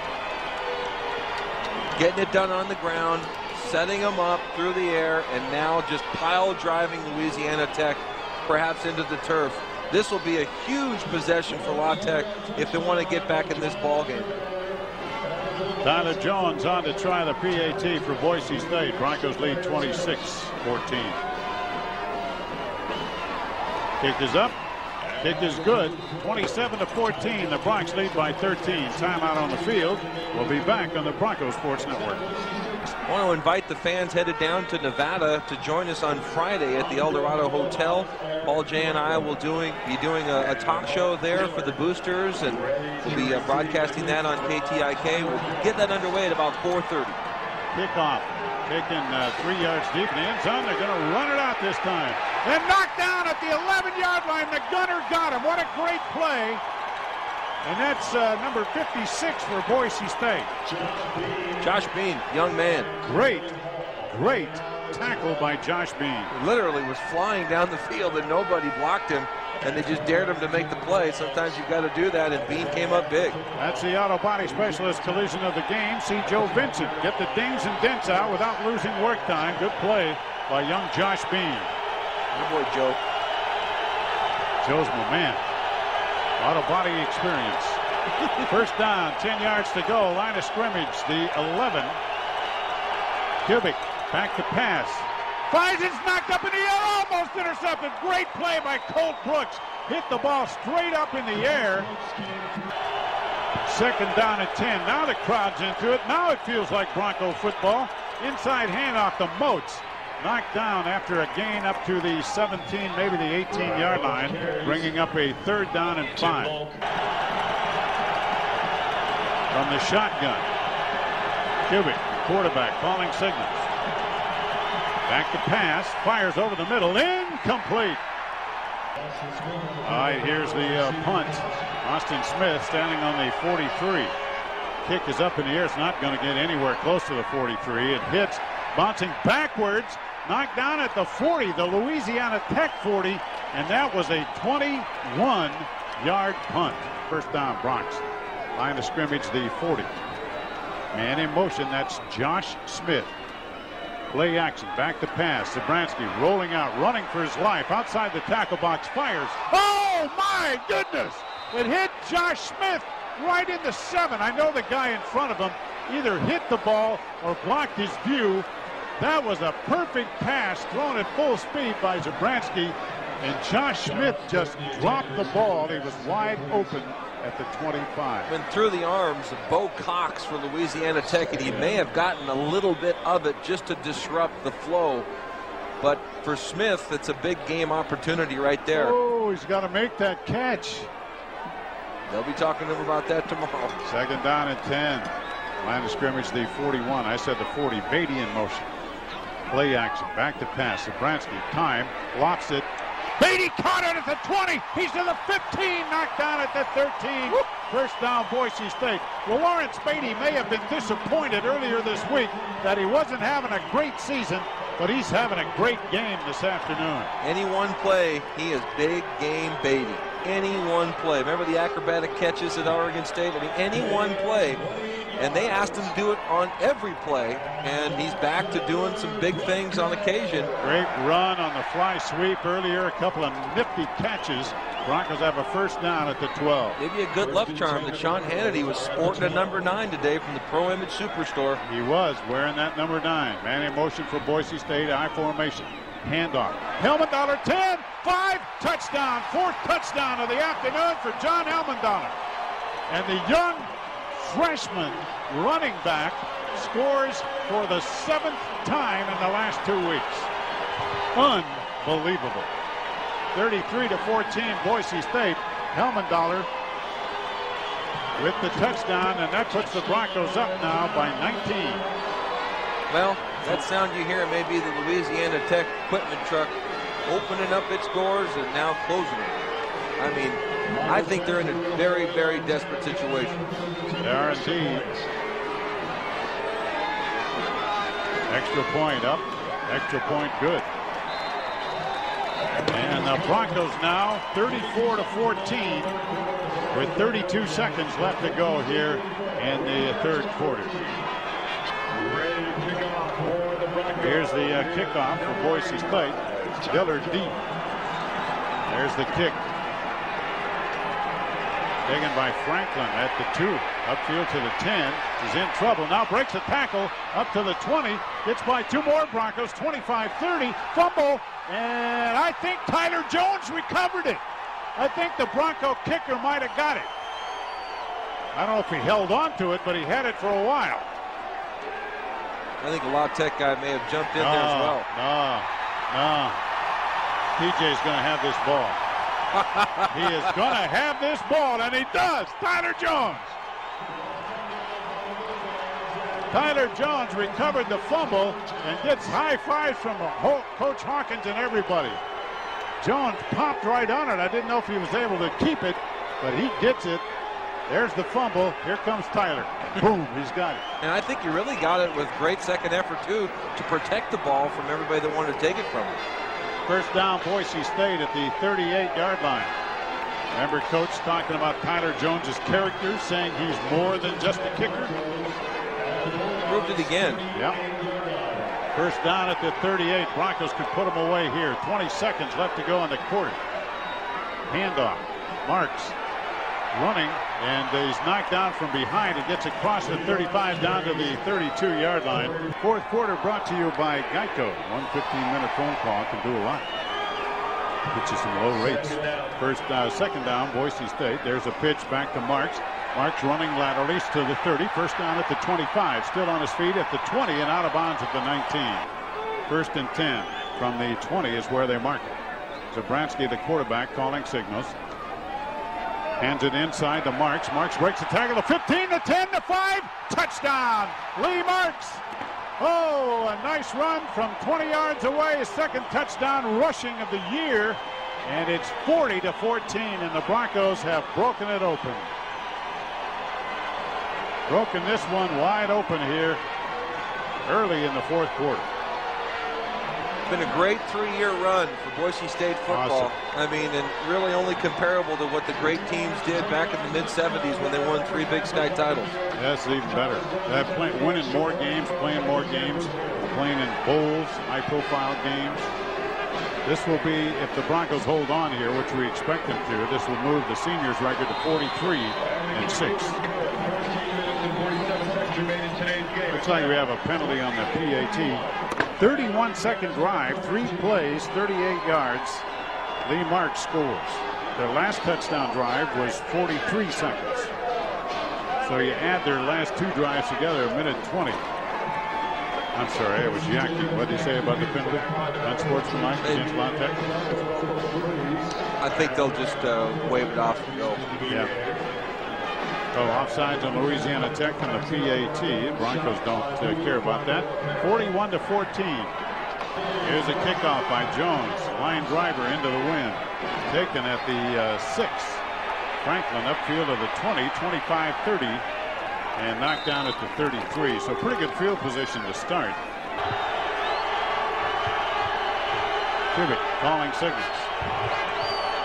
Getting it done on the ground, setting them up through the air, and now just pile driving Louisiana Tech perhaps into the turf. This will be a huge possession for La Tech if they want to get back in this ball game. Tyler Jones on to try the P A T for Boise State. Broncos lead twenty-six fourteen. Kick is up. Kick is good. twenty-seven to fourteen. The Broncs lead by thirteen. Timeout on the field. We'll be back on the Broncos Sports Network. I want to invite the fans headed down to Nevada to join us on Friday at the El Dorado Hotel. Paul Jay and I will doing, be doing a, a talk show there for the boosters, and we'll be uh, broadcasting that on K T I K. We'll get that underway at about four thirty. Kickoff. Taken uh, three yards deep in the end zone. They're going to run it out this time. Then knocked down at the eleven-yard line. The gunner got him. What a great play. And that's uh, number fifty-six for Boise State. Josh Bean, young man. Great, great tackle by Josh Bean. Literally was flying down the field and nobody blocked him, and they just dared him to make the play. Sometimes you've got to do that, and Bean came up big. That's the auto body specialist collision of the game. See Joe Vincent get the dings and dents out without losing work time. Good play by young Josh Bean. Good boy, Joe. Joe's my man. Auto body experience. First down, ten yards to go. Line of scrimmage, the eleven. Kubik back to pass. Finds it's knocked up in the air, almost intercepted. Great play by Colt Brooks. Hit the ball straight up in the air. Second down and ten. Now the crowd's into it. Now it feels like Bronco football. Inside handoff to Moats. Knocked down after a gain up to the seventeen, maybe the eighteen-yard line, bringing up a third down and five. From the shotgun, Kubik, quarterback, calling signals. Back to pass, fires over the middle, incomplete. All right, here's the uh, punt. Austin Smith standing on the forty-three. Kick is up in the air. It's not going to get anywhere close to the forty-three. It hits, bouncing backwards, knocked down at the forty, the Louisiana Tech forty, and that was a twenty-one-yard punt. First down, Bronx. Line of scrimmage, the forty. Man in motion, that's Josh Smith. Play action, back to pass. Zabransky rolling out, running for his life. Outside the tackle box, fires. Oh, my goodness! It hit Josh Smith right in the seven. I know the guy in front of him either hit the ball or blocked his view. That was a perfect pass thrown at full speed by Zabransky, and Josh Smith just dropped the ball. He was wide open at the twenty-five. Went through the arms of Bo Cox for Louisiana Tech, and he may have gotten a little bit of it just to disrupt the flow. But for Smith, it's a big game opportunity right there. Oh, he's got to make that catch. They'll be talking to him about that tomorrow. Second down and ten. Line of scrimmage, the forty-one. I said the forty. Beatty in motion. Play action, back to pass. Zabransky, time, lofts it. Beatty caught it at the twenty. He's to the fifteen, knocked down at the thirteen. Whoop. First down, Boise State. Well, Lawrence Beatty may have been disappointed earlier this week that he wasn't having a great season, but he's having a great game this afternoon. Any one play, he is big game Beatty. Any one play. Remember the acrobatic catches at Oregon State? I mean, any one play, and they asked him to do it on every play, and he's back to doing some big things on occasion. Great run on the fly sweep earlier, a couple of nifty catches. Broncos have a first down at the twelve. Maybe a good luck charm that Sean Hannity was sporting a number nine today from the Pro Image Superstore. He was wearing that number nine. Man in motion for Boise State, I formation. Handoff. Helmendollar, ten, five, touchdown. Fourth touchdown of the afternoon for John Helmendollar. And the young freshman running back scores for the seventh time in the last two weeks. Unbelievable. thirty-three to fourteen, Boise State. Helmendollar with the touchdown, and that puts the Broncos up now by nineteen. Well, that sound you hear may be the Louisiana Tech equipment truck opening up its doors and now closing it. I mean, I think they're in a very, very desperate situation. They are indeed. Extra point up, extra point good. And the Broncos now thirty-four to fourteen with thirty-two seconds left to go here in the third quarter. Here's the uh, kickoff for Boise State. Dillard deep. There's the kick. Taken by Franklin at the two. Upfield to the ten. He's in trouble. Now breaks a tackle up to the twenty. Gets by two more Broncos. twenty-five thirty. Fumble. And I think Tyler Jones recovered it. I think the Bronco kicker might have got it. I don't know if he held on to it, but he had it for a while. I think a La Tech guy may have jumped in no, there as well. No, no. T J's going to have this ball. He is going to have this ball, and he does. Tyler Jones. Tyler Jones recovered the fumble and gets high fives from Coach Hawkins and everybody. Jones popped right on it. I didn't know if he was able to keep it, but he gets it. There's the fumble. Here comes Tyler. Boom, he's got it. And I think he really got it with great second effort, too, to protect the ball from everybody that wanted to take it from him. First down, Boise State at the thirty-eight yard line. Remember Coach talking about Tyler Jones's character, saying he's more than just a kicker? Proved it again. Yep. First down at the thirty-eight. Broncos could put them away here. twenty seconds left to go in the quarter. Handoff. Marks running, and he's knocked down from behind. He gets across the thirty-five down to the thirty-two yard line. Fourth quarter brought to you by Geico. One fifteen minute phone call can do a lot. Get you some low rates. First, uh, second down, Boise State. There's a pitch back to Marks. Marks running laterally to the thirty. First down at the twenty-five. Still on his feet at the twenty and out of bounds at the nineteen. First and ten from the twenty is where they mark it. Zabransky, the quarterback, calling signals. Hands it inside to Marks. Marks breaks the tackle. The fifteen, the ten, the five. Touchdown, Lee Marks. Oh, a nice run from twenty yards away. His second touchdown rushing of the year. And it's forty to fourteen, and the Broncos have broken it open. Broken this one wide open here early in the fourth quarter. It's been a great three-year run for Boise State football. Awesome. I mean, and really only comparable to what the great teams did back in the mid seventies when they won three Big Sky titles. That's even better. That play, winning more games, playing more games, playing in bowls, high-profile games. This will be, if the Broncos hold on here, which we expect them to, this will move the seniors' record to forty-three and six. Looks like we have a penalty on the P A T. thirty-one second drive, three plays, thirty-eight yards. Lee Marks scores. Their last touchdown drive was forty-three seconds. So you add their last two drives together, a minute twenty. I'm sorry, it was Yaki. What did he say about the penalty on Sportsmanlike against La Tech? I think they'll just uh, wave it off and go. Yeah. So offsides on Louisiana Tech and the P A T. Broncos don't uh, care about that. forty-one to fourteen. Here's a kickoff by Jones. Line driver into the wind. Taken at the uh, six. Franklin upfield of the twenty, twenty-five thirty. And knocked down at the thirty-three. So pretty good field position to start. Kubik calling signals.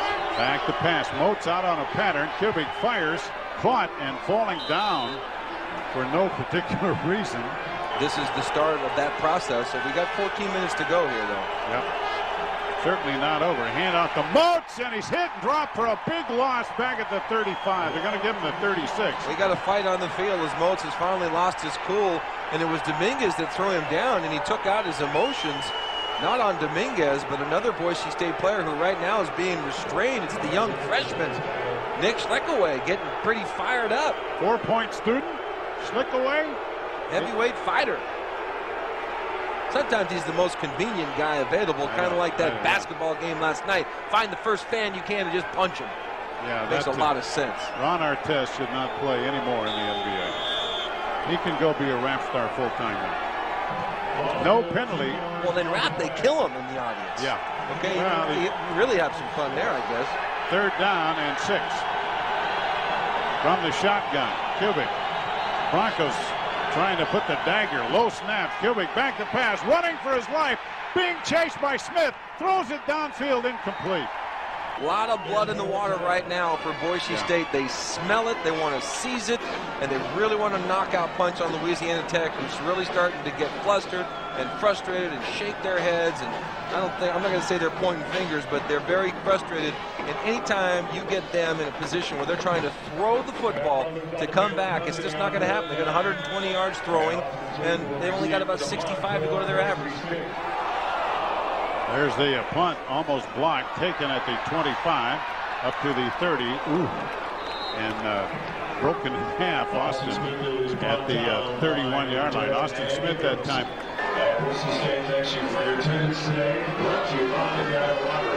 Back to pass. Moats out on a pattern. Kubik fires. Caught and falling down for no particular reason. This is the start of that process. So we got fourteen minutes to go here, though. Yep. Certainly not over. Hand out to Moats, and he's hit and dropped for a big loss back at the thirty-five. They're going to give him the thirty-six. We got a fight on the field as Moats has finally lost his cool, and it was Dominguez that threw him down, and he took out his emotions, not on Dominguez, but another Boise State player who right now is being restrained. It's the young freshman, Nick Schlickaway, getting pretty fired up. Four-point student, Schlickaway. Heavyweight fighter. Sometimes he's the most convenient guy available, kind of like that basketball game last night. Find the first fan you can and just punch him. Yeah, makes a lot of sense. Ron Artest should not play anymore in the N B A. He can go be a rap star full time now. No penalty. Well, then rap, they kill him in the audience. Yeah. Okay. Well, you, you really have some fun there, I guess. Third down and six. From the shotgun, Kubic. Broncos trying to put the dagger. Low snap. Kubic back to pass. Running for his life. Being chased by Smith. Throws it downfield, incomplete. A lot of blood in the water right now for Boise yeah. State. They smell it. They want to seize it. And they really want to knockout punch on Louisiana Tech, who's really starting to get flustered and frustrated and shake their heads. And I don't think, I'm not going to say they're pointing fingers, but they're very frustrated. And anytime you get them in a position where they're trying to throw the football to come back, it's just not going to happen. They got one hundred twenty yards throwing, and they've only got about sixty-five to go to their average. There's the uh, punt, almost blocked, taken at the twenty-five, up to the thirty. Ooh, and uh, broken in half. Austin at the uh, thirty-one yard line. Austin Smith that time. Boise State, thanks you for your attendance today. Brought to you by the Lottery.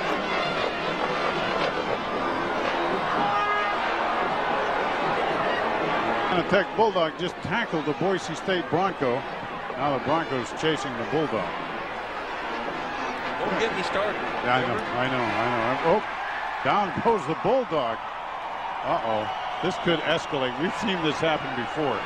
Tech Bulldog just tackled the Boise State Bronco. Now the Broncos chasing the Bulldog. Don't get me started. Yeah, I know, I know, I know. Oh, down goes the Bulldog. Uh-oh. This could escalate. We've seen this happen before.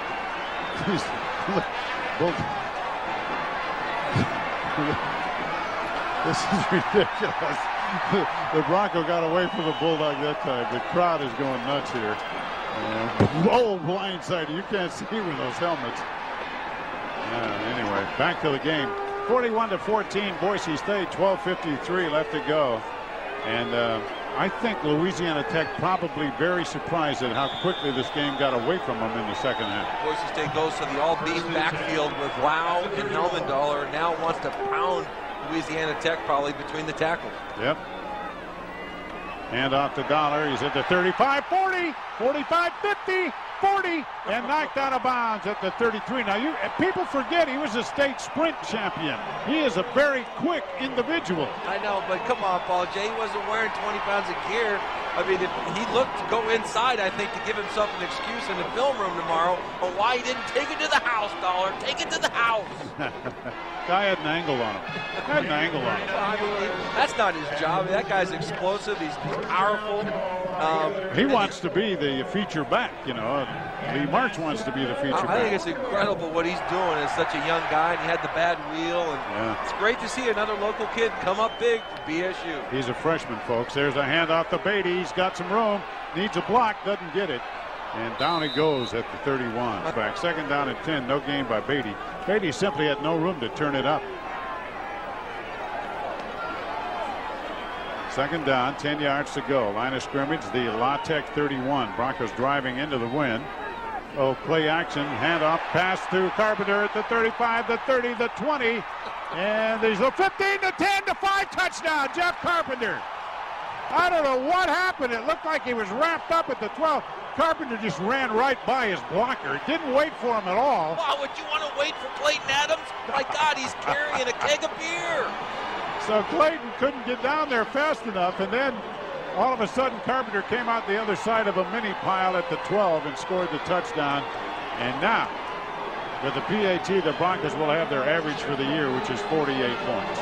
This is ridiculous. The Bronco got away from the Bulldog that time. The crowd is going nuts here. And, oh, blindside. You can't see with those helmets. Uh, anyway, back to the game. forty-one to fourteen, Boise State, twelve fifty-three left to go. And uh, I think Louisiana Tech probably very surprised at how quickly this game got away from them in the second half. Boise State goes to the all-beef backfield with Lau and Helmendaller. Now wants to pound Louisiana Tech probably between the tackles. Yep. Hand off to Dollar. He's at the thirty-five, forty, forty-five, fifty, forty, and knocked out of bounds at the thirty-three. Now, you people forget he was a state sprint champion. He is a very quick individual. I know, but come on, Paul J. He wasn't wearing twenty pounds of gear. I mean, if he looked to go inside, I think, to give himself an excuse in the film room tomorrow, but why he didn't take it to the house, Dollar. Take it to the house. Guy had an angle on him. Had an angle on him. I mean, that's not his job. That guy's explosive. He's, he's powerful. Um, he wants to be the feature back, you know. Lee March wants to be the feature I, back. I think it's incredible what he's doing as such a young guy, and he had the bad wheel. And yeah. It's great to see another local kid come up big for B S U. He's a freshman, folks. There's a handoff to Beatty. He's got some room. Needs a block. Doesn't get it. And down he goes at the thirty-one. Back second down and ten. No gain by Beatty. Beatty simply had no room to turn it up. Second down, ten yards to go. Line of scrimmage, the La Tech thirty-one. Broncos driving into the win. Oh, play action, handoff, pass to Carpenter at the thirty-five, the thirty, the twenty. And there's a fifteen to ten to five touchdown, Jeff Carpenter. I don't know what happened. It looked like he was wrapped up at the twelve. Carpenter just ran right by his blocker. Didn't wait for him at all. Wow, would you want to wait for Clayton Adams? My God, he's carrying a keg of beer. So Clayton couldn't get down there fast enough, and then all of a sudden Carpenter came out the other side of a mini pile at the twelve and scored the touchdown. And now, with the P A T, the Broncos will have their average for the year, which is forty-eight points.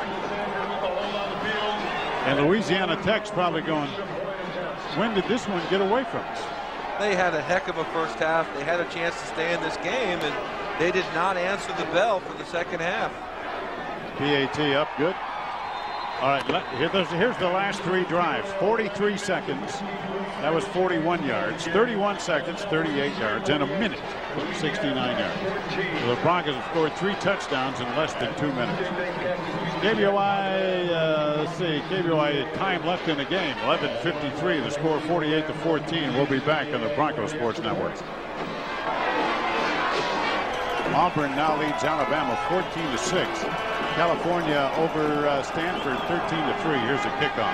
And Louisiana Tech's probably going, when did this one get away from us? They had a heck of a first half. They had a chance to stay in this game, and they did not answer the bell for the second half. P A T up good. All right, let, here, here's the last three drives. forty-three seconds. That was forty-one yards. thirty-one seconds, thirty-eight yards, and a minute, sixty-nine yards. So the Broncos have scored three touchdowns in less than two minutes. K B O I, uh, let's see, K B O I time left in the game, eleven fifty-three. The score forty-eight to fourteen. We'll be back on the Broncos Sports Network. Auburn now leads Alabama fourteen to six. California over uh, Stanford thirteen to three. Here's the kickoff.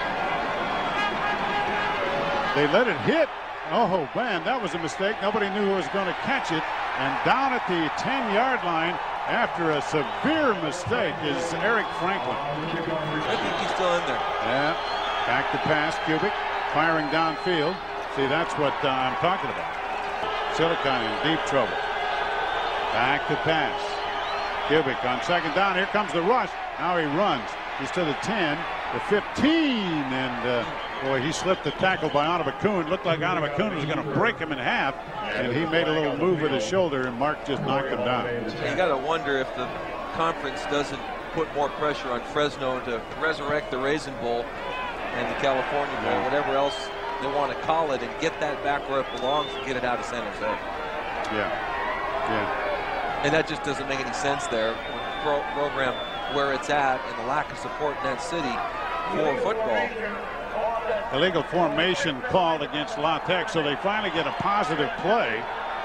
They let it hit. Oh, man, that was a mistake. Nobody knew who was going to catch it. And down at the ten-yard line after a severe mistake is Eric Franklin. I think he's still in there. Yeah. Back to pass. Cubic firing downfield. See, that's what uh, I'm talking about. Silicon in deep trouble. Back to pass. Cubic on second down. Here comes the rush. Now he runs. He's to the ten, the fifteen, and uh, boy, he slipped the tackle by Onabakun. Looked like Onabakun was going to break him in half, and he made a little move with his shoulder, and Mark just knocked him down. You got to wonder if the conference doesn't put more pressure on Fresno to resurrect the Raisin Bowl and the California Bowl, yeah. whatever else they want to call it, and get that back where it belongs and get it out of San Jose. Yeah, yeah. And that just doesn't make any sense there. Pro program where it's at and the lack of support in that city for football. Illegal formation called against La Tech, so they finally get a positive play.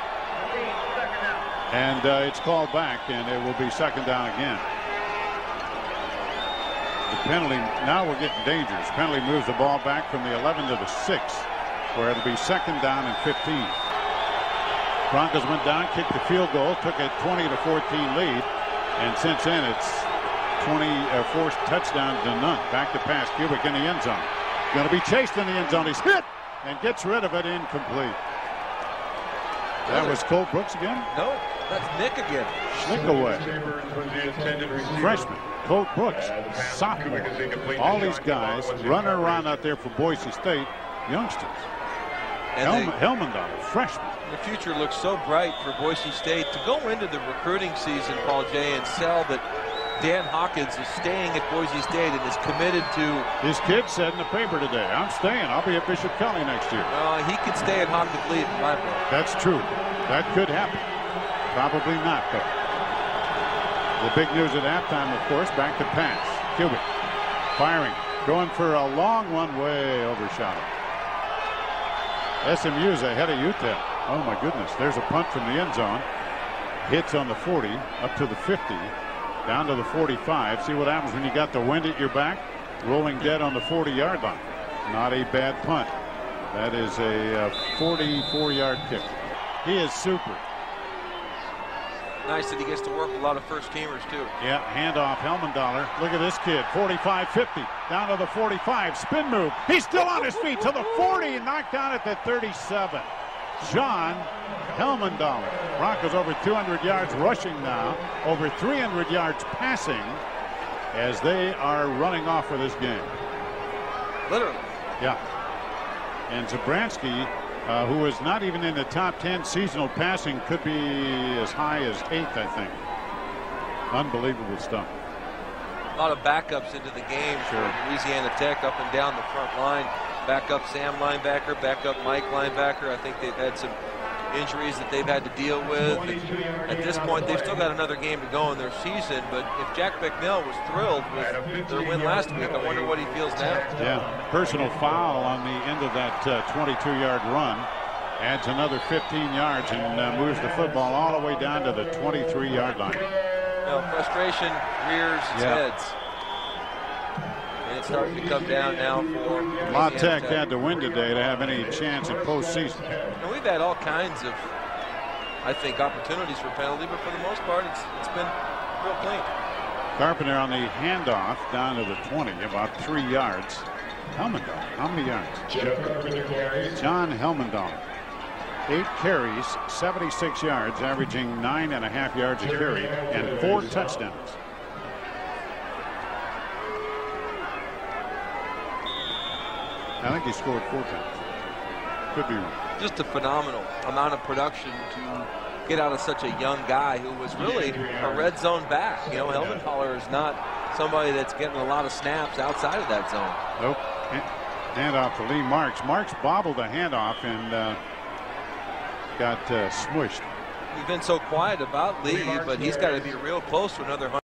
And uh, it's called back, and it will be second down again. The penalty, now we're getting dangerous. Penalty moves the ball back from the eleven to the six, where it'll be second down and fifteen. Broncos went down, kicked the field goal, took a twenty to fourteen lead, and since then it's twenty uh, forced touchdowns to none. Back to pass. Cubic in the end zone. Going to be chased in the end zone. He's hit and gets rid of it. Incomplete. That was Cole Brooks again? No, that's Nick again. Nick away. Freshman. Cole Brooks. Sophomore. All these guys running around out there for Boise State. Youngsters. Helm Helmendal, freshman. The future looks so bright for Boise State. To go into the recruiting season, Paul J., and sell that Dan Hawkins is staying at Boise State and is committed to... His kid said in the paper today, I'm staying. I'll be at Bishop Kelly next year. Well, he could stay at Hawkins Lead in my book. That's true. That could happen. Probably not, though. The big news at halftime, of course, back to pass. Cubic firing. Going for a long one, way overshot it. S M U's ahead of Utah. Oh, my goodness. There's a punt from the end zone. Hits on the forty, up to the fifty, down to the forty-five. See what happens when you got the wind at your back. Rolling dead on the forty-yard line. Not a bad punt. That is a forty-four-yard kick. He is super. Nice that he gets to work with a lot of first-teamers, too. Yeah, handoff, Helmendaler. Look at this kid, forty-five fifty, down to the forty-five, spin move. He's still on his feet to the forty, and knocked down at the thirty-seven. John Helmendaler. Broncos over two hundred yards rushing now, over three hundred yards passing, as they are running off for this game. Literally. Yeah. And Zabransky, Uh, who is not even in the top ten seasonal passing, could be as high as eighth, I think. Unbelievable stuff. A lot of backups into the game for Louisiana Tech, up and down the front line. Backup Sam linebacker, backup Mike linebacker. I think they've had some injuries that they've had to deal with. At this point, they've still got another game to go in their season, but if Jack Becknell was thrilled with their win last week, I wonder what he feels now. Yeah, personal foul on the end of that twenty-two-yard uh, run. Adds another fifteen yards and uh, moves the football all the way down to the twenty-three-yard line. Now, frustration rears its yeah. heads. And it's starting to come down now for La Tech had to win today to have any chance in postseason. And we've had all kinds of, I think, opportunities for penalty, but for the most part, it's it's been real clean. Carpenter on the handoff down to the twenty, about three yards. Helmendahl, how many yards? John Helmendahl, eight carries, seventy-six yards, averaging nine and a half yards a carry, and four touchdowns. I think he scored four times. Could be wrong. Just a phenomenal amount of production to get out of such a young guy who was really a red zone back. You know, Helmenthaler is not somebody that's getting a lot of snaps outside of that zone. Nope. Handoff to Lee Marks. Marks bobbled a handoff and uh, got uh, smushed. We've been so quiet about Lee, but he's got to be real close to another hundred.